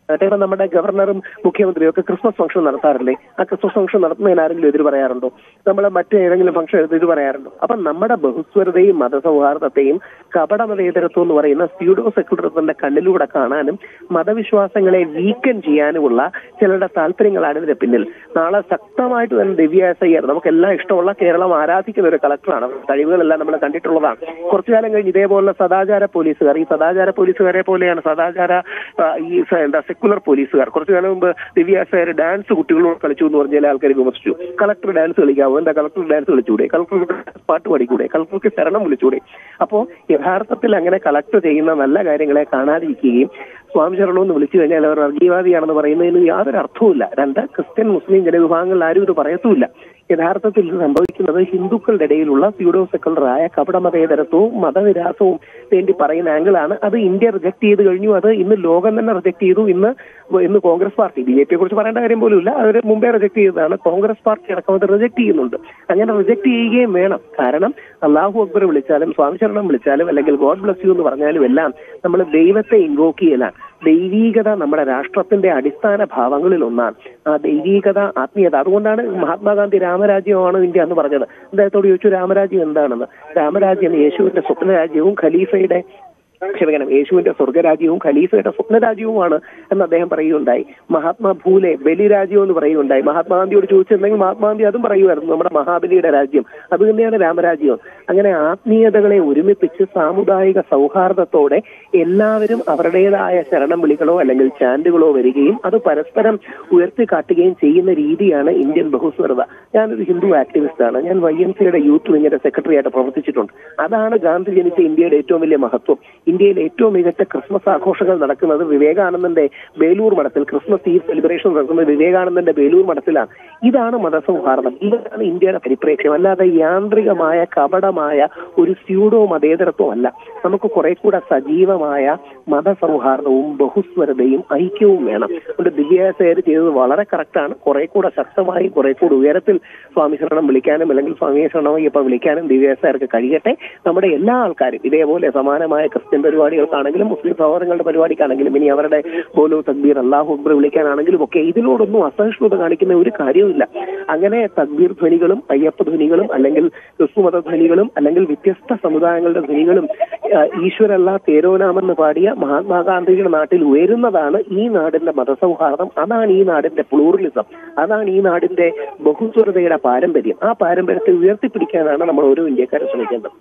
ഇപ്പം നമ്മുടെ ഗവർണറും മുഖ്യമന്ത്രിയും ഒക്കെ ക്രിസ്മസ് ഫംഗ്ഷൻ നടത്താറില്ലേ? ആ ക്രിസ്മസ് ഫംഗ്ഷൻ നടത്തുന്നതിന് ആരെങ്കിലും എതിര് പറയാറുണ്ടോ? നമ്മൾ മറ്റേതെങ്കിലും ഫംഗ്ഷൻ എതിര് പറയാറുണ്ടോ? അപ്പം നമ്മുടെ ബഹുസ്വരതയും മതസൗഹാർദ്ദത്തെയും കപട മതേതരത്വം എന്ന് പറയുന്ന സ്യൂഡോ സെക്യുലറിസത്തിന്റെ കണ്ണിലൂടെ കാണാനും മതവിശ്വാസങ്ങളെ വീക്കൻ ചെയ്യാനുമുള്ള ചിലരുടെ താല്പര്യങ്ങളാണ് ഇതിന്റെ പിന്നിൽ. നാളെ ശക്തമായിട്ട് തന്നെ ദിവ്യ എസ് അയ്യർ, നമുക്കെല്ലാം ഇഷ്ടമുള്ള കേരളം ആരാധിക്കുന്ന ഒരു കളക്ടറാണ്. കഴിവുകളെല്ലാം നമ്മൾ കണ്ടിട്ടുള്ളതാണ്. കുറച്ചു കാലം കഴിഞ്ഞ് ഇതേപോലുള്ള സദാചാര പോലീസുകാർ, ഈ സദാചാര പോലീസുകാരെ പോലെയാണ് സദാചാര ഈ എന്താ സെക്കുലർ പോലീസുകാർ. കുറച്ചു കാലം മുമ്പ് ദിവ്യ എസ് അയ്യർ ഡാൻസ് കുട്ടികളോട് കളിച്ചു എന്ന് പറഞ്ഞാൽ ആൾക്കാർ വിമർശിച്ചു. കളക്ടർ ഡാൻസ് കളിക്കാവോ? എന്താ കളക്ടർ ഡാൻസ് കളിച്ചൂടെ? കളക്ടർക്ക് പാട്ട് പാടിക്കൂടെ? കളക്ടർക്ക് ശരണം വിളിച്ചൂടെ? അപ്പോ യഥാർത്ഥത്തിൽ അങ്ങനെ കളക്ടർ ചെയ്യുന്ന നല്ല കാര്യങ്ങളെ കാണാതിരിക്കുകയും സ്വാമി ശരണം എന്ന് വിളിച്ചു കഴിഞ്ഞാൽ അവർ വർഗീയവാദിയാണെന്ന് പറയുന്നതിന് യാതൊരു അർത്ഥവുമില്ല. രണ്ട്, ക്രിസ്ത്യൻ മുസ്ലിം ജനവിഭാഗങ്ങളിൽ ആരും ഇത് പറയത്തുമില്ല. യഥാർത്ഥത്തിൽ ഇത് സംഭവിക്കുന്നത് ഹിന്ദുക്കളുടെ ഇടയിലുള്ള സ്യൂഡോ സെക്കുലറായ കപടമതേതരത്വവും മതവിരാസവും വേണ്ടി പറയുന്ന ആംഗിളാണ്. അത് ഇന്ത്യ റിജക്ട് ചെയ്ത് കഴിഞ്ഞു. അത് ഇന്ന് ലോകം തന്നെ റിജക്ട് ചെയ്തു. ഇന്ന് ഇന്ന് കോൺഗ്രസ് പാർട്ടി, ബി ജെ പിയെ കുറിച്ച് പറയേണ്ട കാര്യം പോലും ഇല്ല, അവർ മുമ്പേ റിജക്ട് ചെയ്തതാണ്. കോൺഗ്രസ് പാർട്ടി അടക്കം അത് റിജക്ട് ചെയ്യുന്നുണ്ട്. അങ്ങനെ റിജക്ട് ചെയ്യുകയും വേണം. കാരണം അള്ളാഹു അക്ബർ വിളിച്ചാലും സ്വാമി ശരണം വിളിച്ചാലും അല്ലെങ്കിൽ ഗോഡ് ബ്ലസ് യു എന്ന് പറഞ്ഞാലും എല്ലാം നമ്മൾ ദൈവത്തെ ഇൻവോക്ക് ചെയ്യലാണ്. ദൈവീകത നമ്മുടെ രാഷ്ട്രത്തിന്റെ അടിസ്ഥാന ഭാവങ്ങളിൽ ഒന്നാണ്. ആ ദൈവീകത, ആത്മീയത. അതുകൊണ്ടാണ് മഹാത്മാഗാന്ധി രാമരാജ്യമാണ് ഇന്ത്യ എന്ന് പറഞ്ഞത്. അദ്ദേഹത്തോട് ചോദിച്ചു രാമരാജ്യം എന്താണെന്ന്. രാമരാജ്യം യേശുവിന്റെ സ്വപ്നരാജ്യവും ഖലീഫയുടെ ക്ഷമിക്കണം യേശുവിന്റെ സ്വർഗരാജ്യവും ഖലീഫയുടെ സ്വപ്നരാജ്യവുമാണ് എന്ന് അദ്ദേഹം പറയുകയുണ്ടായി. മഹാത്മാ ഭൂലെ ബലിരാജ്യം എന്ന് പറയുകയുണ്ടായി. മഹാത്മാഗാന്ധിയോട് ചോദിച്ചിരുന്നെങ്കിൽ മഹാത്മാഗാന്ധി അതും പറയുമായിരുന്നു, നമ്മുടെ മഹാബലിയുടെ രാജ്യം. അത് തന്നെയാണ് രാമരാജ്യം. അങ്ങനെ ആത്മീയതകളെ ഒരുമിപ്പിച്ച് സാമുദായിക സൗഹാർദ്ദത്തോടെ എല്ലാവരും അവരുടേതായ ശരണം വിളികളോ അല്ലെങ്കിൽ ചാൻഡുകളോ വരികയും അത് പരസ്പരം ഉയർത്തിക്കാട്ടുകയും ചെയ്യുന്ന രീതിയാണ് ഇന്ത്യൻ ബഹുസ്വരത. ഞാനൊരു ഹിന്ദു ആക്ടിവിസ്റ്റാണ്. ഞാൻ വൈ എം സിയുടെ യൂത്ത് വിങ്ങിന്റെ സെക്രട്ടറി ആയിട്ട് പ്രവർത്തിച്ചിട്ടുണ്ട്. അതാണ് ഗാന്ധി ജനിച്ച ഇന്ത്യയുടെ ഏറ്റവും വലിയ മഹത്വം. ഇന്ത്യയിൽ ഏറ്റവും മികച്ച ക്രിസ്മസ് ആഘോഷങ്ങൾ നടക്കുന്നത് വിവേകാനന്ദന്റെ ബേലൂർ മഠത്തിൽ, ക്രിസ്മസ് ഈവ് സെലിബ്രേഷൻ നടക്കുന്നത് വിവേകാനന്ദന്റെ ബേലൂർ മഠത്തിലാണ്. ഇതാണ് മതസൗഹാർദ്ദം. ഇതാണ് ഇന്ത്യയുടെ പരിപ്രേക്ഷ്യം. അല്ലാതെ യാന്ത്രികമായ കപടമായ ഒരു സ്യൂഡോ മതേതരത്വം അല്ല. നമുക്ക് കുറെ കൂടെ സജീവമായ മതസൗഹാർദ്ദവും ബഹുസ്വരതയും ഐക്യവും വേണം. അതുകൊണ്ട് ദിവ്യാസേര് ചെയ്തത് വളരെ കറക്റ്റാണ്. കുറെ കൂടെ ശക്തമായി കുറെ കൂടെ ഉയരത്തിൽ സ്വാമി ശരണം വിളിക്കാനും അല്ലെങ്കിൽ സ്വാമി ശരണമയ്യപ്പ വിളിക്കാനും ദിവ്യാസേർക്ക് കഴിയട്ടെ. നമ്മുടെ എല്ലാ ആൾക്കാരും ഇതേപോലെ സമാനമായ ക്രിസ്ത്യൻ പരിപാടികൾക്കാണെങ്കിലും മുസ്ലിം സഹോദരങ്ങളുടെ പരിപാടിക്കാണെങ്കിലും ഇനി അവരുടെ ബോലോ തക്ബീർ അല്ലാഹു അക്ബർ വിളിക്കാനാണെങ്കിലും ഒക്കെ ഇതിനോടൊന്നും അസഹിഷ്ണുത കാണിക്കുന്ന ഒരു കാര്യവുമില്ല. അങ്ങനെ തക്ബീർ ധ്വനികളും അയ്യപ്പ ധ്വനികളും അല്ലെങ്കിൽ ക്രിസ്തുമത ധ്വനികളും അല്ലെങ്കിൽ വ്യത്യസ്ത സമുദായങ്ങളുടെ ധ്വനികളും ഈശ്വരല്ല തേരോനാമെന്ന് പാടിയ മഹാത്മാഗാന്ധിയുടെ നാട്ടിൽ ഉയരുന്നതാണ് ഈ നാടിന്റെ മതസൗഹാർദ്ദം. അതാണ് ഈ നാടിന്റെ പ്ലൂറലിസം. അതാണ് ഈ നാടിന്റെ ബഹുസ്വരതയുടെ പാരമ്പര്യം. ആ പാരമ്പര്യത്തെ ഉയർത്തിപ്പിടിക്കാനാണ് നമ്മൾ ഓരോ ഇന്ത്യക്കാരും ശ്രമിക്കേണ്ടത്.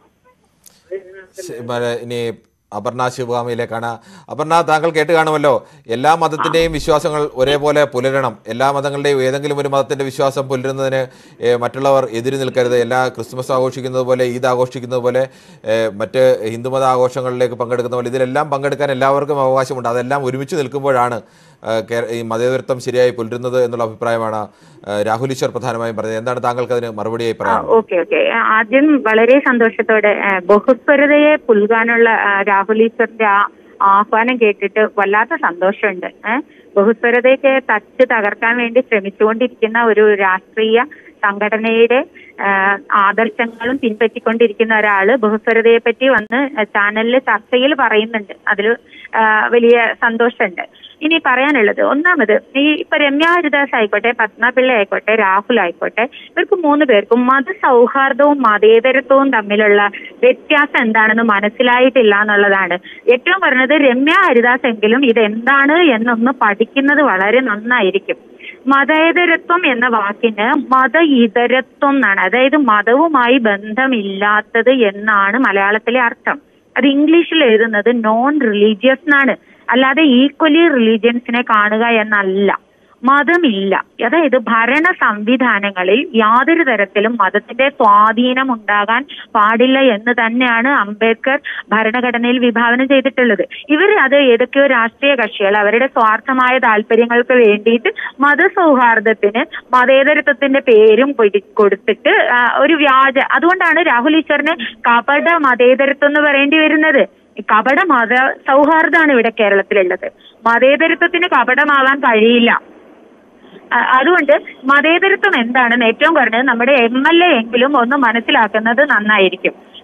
ഇനി അപർണ ശിവകാമിയിലേക്കാണ്. അപർണ, താങ്കൾ കേട്ട് കാണുമല്ലോ, എല്ലാ മതത്തിൻ്റെയും വിശ്വാസങ്ങൾ ഒരേപോലെ പുലരണം. എല്ലാ മതങ്ങളുടെയും ഏതെങ്കിലും ഒരു മതത്തിൻ്റെ വിശ്വാസം പുലരുന്നതിന് മറ്റുള്ളവർ എതിര് നിൽക്കരുത്. എല്ലാ ക്രിസ്മസ് ആഘോഷിക്കുന്നത് പോലെ, ഈദ് ആഘോഷിക്കുന്നത് പോലെ, മറ്റ് ഹിന്ദുമത ആഘോഷങ്ങളിലേക്ക് പങ്കെടുക്കുന്ന പോലെ ഇതിലെല്ലാം പങ്കെടുക്കാൻ എല്ലാവർക്കും അവകാശമുണ്ട്. അതെല്ലാം ഒരുമിച്ച് നിൽക്കുമ്പോഴാണ് ഈ മതേതരത്വം ശരിയായി പുലരുന്നത് എന്നുള്ള അഭിപ്രായമാണ് രാഹുൽ ഈശ്വർ പ്രധാനമായും പറഞ്ഞത്. എന്താണ് താങ്കൾക്ക് അതിന് മറുപടിയായി പറയാം? ഓക്കെ ഓക്കെ ആദ്യം വളരെ സന്തോഷത്തോടെ ബഹുസ്വരതയെ പുൽകാനുള്ള രാഹുൽ ഈശ്വറിന്റെ ആ ആഹ്വാനം കേട്ടിട്ട് വല്ലാത്ത സന്തോഷമുണ്ട്. ഏഹ് ബഹുസ്വരതയ്ക്ക് തച്ച് തകർക്കാൻ വേണ്ടി ശ്രമിച്ചുകൊണ്ടിരിക്കുന്ന ഒരു രാഷ്ട്രീയ സംഘടനയുടെ ആദർശങ്ങളും പിൻപറ്റിക്കൊണ്ടിരിക്കുന്ന ഒരാള് ബഹുസ്വരതയെ പറ്റി വന്ന് ചാനലില് ചർച്ചയിൽ പറയുന്നുണ്ട്. അതിൽ വലിയ സന്തോഷമുണ്ട്. ഇനി പറയാനുള്ളത്, ഒന്നാമത് ഈ ഇപ്പൊ രമ്യ ഹരിദാസ് ആയിക്കോട്ടെ, പത്മപിള്ള ആയിക്കോട്ടെ, രാഹുൽ ആയിക്കോട്ടെ, ഇവർക്ക് മൂന്ന് പേർക്കും മതസൗഹാർദ്ദവും മതേതരത്വവും തമ്മിലുള്ള വ്യത്യാസം എന്താണെന്ന് മനസ്സിലായിട്ടില്ല എന്നുള്ളതാണ്. ഏറ്റവും പറഞ്ഞത് രമ്യ ഹരിദാസ് എങ്കിലും ഇതെന്താണ് എന്നൊന്ന് പഠിക്കുന്നത് വളരെ നന്നായിരിക്കും. മതേതരത്വം എന്ന വാക്കിന് മത ഇതരത്വം എന്നാണ്, അതായത് മതവുമായി ബന്ധമില്ലാത്തത് എന്നാണ് മലയാളത്തിലെ അർത്ഥം. അത് ഇംഗ്ലീഷിൽ എഴുതുന്നത് നോൺ റിലീജിയസ് എന്നാണ്, അല്ലാതെ ഈക്വലി റിലീജിയൻസിനെ കാണുക എന്നല്ല. മതമില്ല, അതായത് ഭരണ സംവിധാനങ്ങളിൽ യാതൊരു തരത്തിലും മതത്തിന്റെ സ്വാധീനം ഉണ്ടാകാൻ പാടില്ല എന്ന് തന്നെയാണ് അംബേദ്കർ ഭരണഘടനയിൽ വിഭാവനം ചെയ്തിട്ടുള്ളത്. ഇവർ അത് ഏതൊക്കെയോ രാഷ്ട്രീയ കക്ഷികൾ അവരുടെ സ്വാർത്ഥമായ താല്പര്യങ്ങൾക്ക് വേണ്ടിയിട്ട് മതസൗഹാർദ്ദത്തിന് മതേതരത്വത്തിന്റെ പേരും കൊടുത്തിട്ട് ഒരു വ്യാജ, അതുകൊണ്ടാണ് രാഹുൽ ഈശ്വറിന് കപട മതേതരത്വം എന്ന് പറയേണ്ടി വരുന്നത്. കപട മത സൗഹാർദ്ദമാണ് ഇവിടെ കേരളത്തിലുള്ളത്. മതേതരത്വത്തിന് കപടമാകാൻ കഴിയില്ല. അതുകൊണ്ട് മതേതരത്വം എന്താണെന്ന് ഏറ്റവും കുറഞ്ഞത് നമ്മുടെ എം എൽ എ എങ്കിലും ഒന്ന് മനസ്സിലാക്കുന്നത് നന്നായിരിക്കും.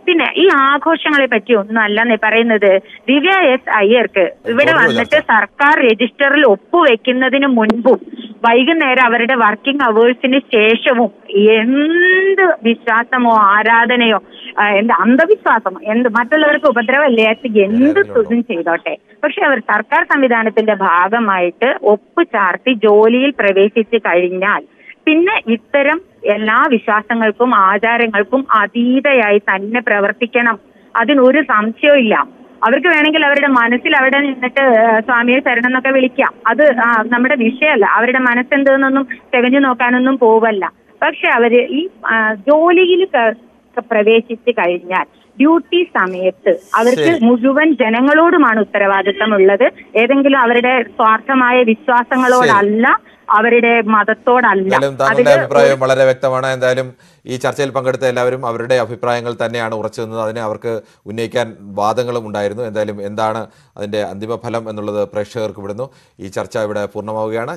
പിന്നെ ഈ ആഘോഷങ്ങളെ പറ്റി ഒന്നും അല്ലെന്നേ പറയുന്നത്. ദിവ്യ എസ് അയ്യർക്ക് ഇവിടെ വന്നിട്ട് സർക്കാർ രജിസ്റ്ററിൽ ഒപ്പുവെക്കുന്നതിന് മുൻപും വൈകുന്നേരം അവരുടെ വർക്കിംഗ് അവേഴ്സിന് ശേഷവും എന്ത് വിശ്വാസമോ ആരാധനയോ എന്ത് അന്ധവിശ്വാസമോ എന്ത് മറ്റുള്ളവർക്ക് ഉപദ്രവമല്ലേ എന്ത് തുതും ചെയ്തോട്ടെ, പക്ഷെ അവർ സർക്കാർ സംവിധാനത്തിന്റെ ഭാഗമായിട്ട് ഒപ്പ് ചാർത്തി ജോലിയിൽ പ്രവേശിച്ചു കഴിഞ്ഞാൽ പിന്നെ ഇത്തരം എല്ലാ വിശ്വാസങ്ങൾക്കും ആചാരങ്ങൾക്കും അതീതയായി തന്നെ പ്രവർത്തിക്കണം. അതിനൊരു സംശയവും ഇല്ല. അവർക്ക് വേണമെങ്കിൽ അവരുടെ മനസ്സിൽ അവിടെ നിന്നിട്ട് സ്വാമിയെ ശരണം എന്നൊക്കെ വിളിക്കാം. അത് നമ്മുടെ വിഷയമല്ല. അവരുടെ മനസ്സെന്തെന്നൊന്നും തികഞ്ഞു നോക്കാനൊന്നും പോവല്ല. പക്ഷെ അവര് ഈ ജോലിയിൽ പ്രവേശിച്ചു കഴിഞ്ഞാൽ ഡ്യൂട്ടി സമയത്ത് അവർക്ക് മുഴുവൻ ജനങ്ങളോടുമാണ് ഉത്തരവാദിത്തമുള്ളത്. ഏതെങ്കിലും അവരുടെ സ്വാർത്ഥമായ വിശ്വാസങ്ങളോടല്ല, അവരുടെ മതത്തോടല്ല. താങ്കളുടെ അഭിപ്രായം വളരെ വ്യക്തമാണ്. എന്തായാലും ഈ ചർച്ചയിൽ പങ്കെടുത്ത എല്ലാവരും അവരുടെ അഭിപ്രായങ്ങൾ തന്നെയാണ് ഉറച്ചു നിന്നത്. അതിന് അവർക്ക് ഉന്നയിക്കാൻ വാദങ്ങളും ഉണ്ടായിരുന്നു. എന്തായാലും എന്താണ് അതിന്റെ അന്തിമ ഫലം എന്നുള്ളത് പ്രേക്ഷകർക്ക് വിടുന്നു. ഈ ചർച്ച ഇവിടെ പൂർണ്ണമാവുകയാണ്.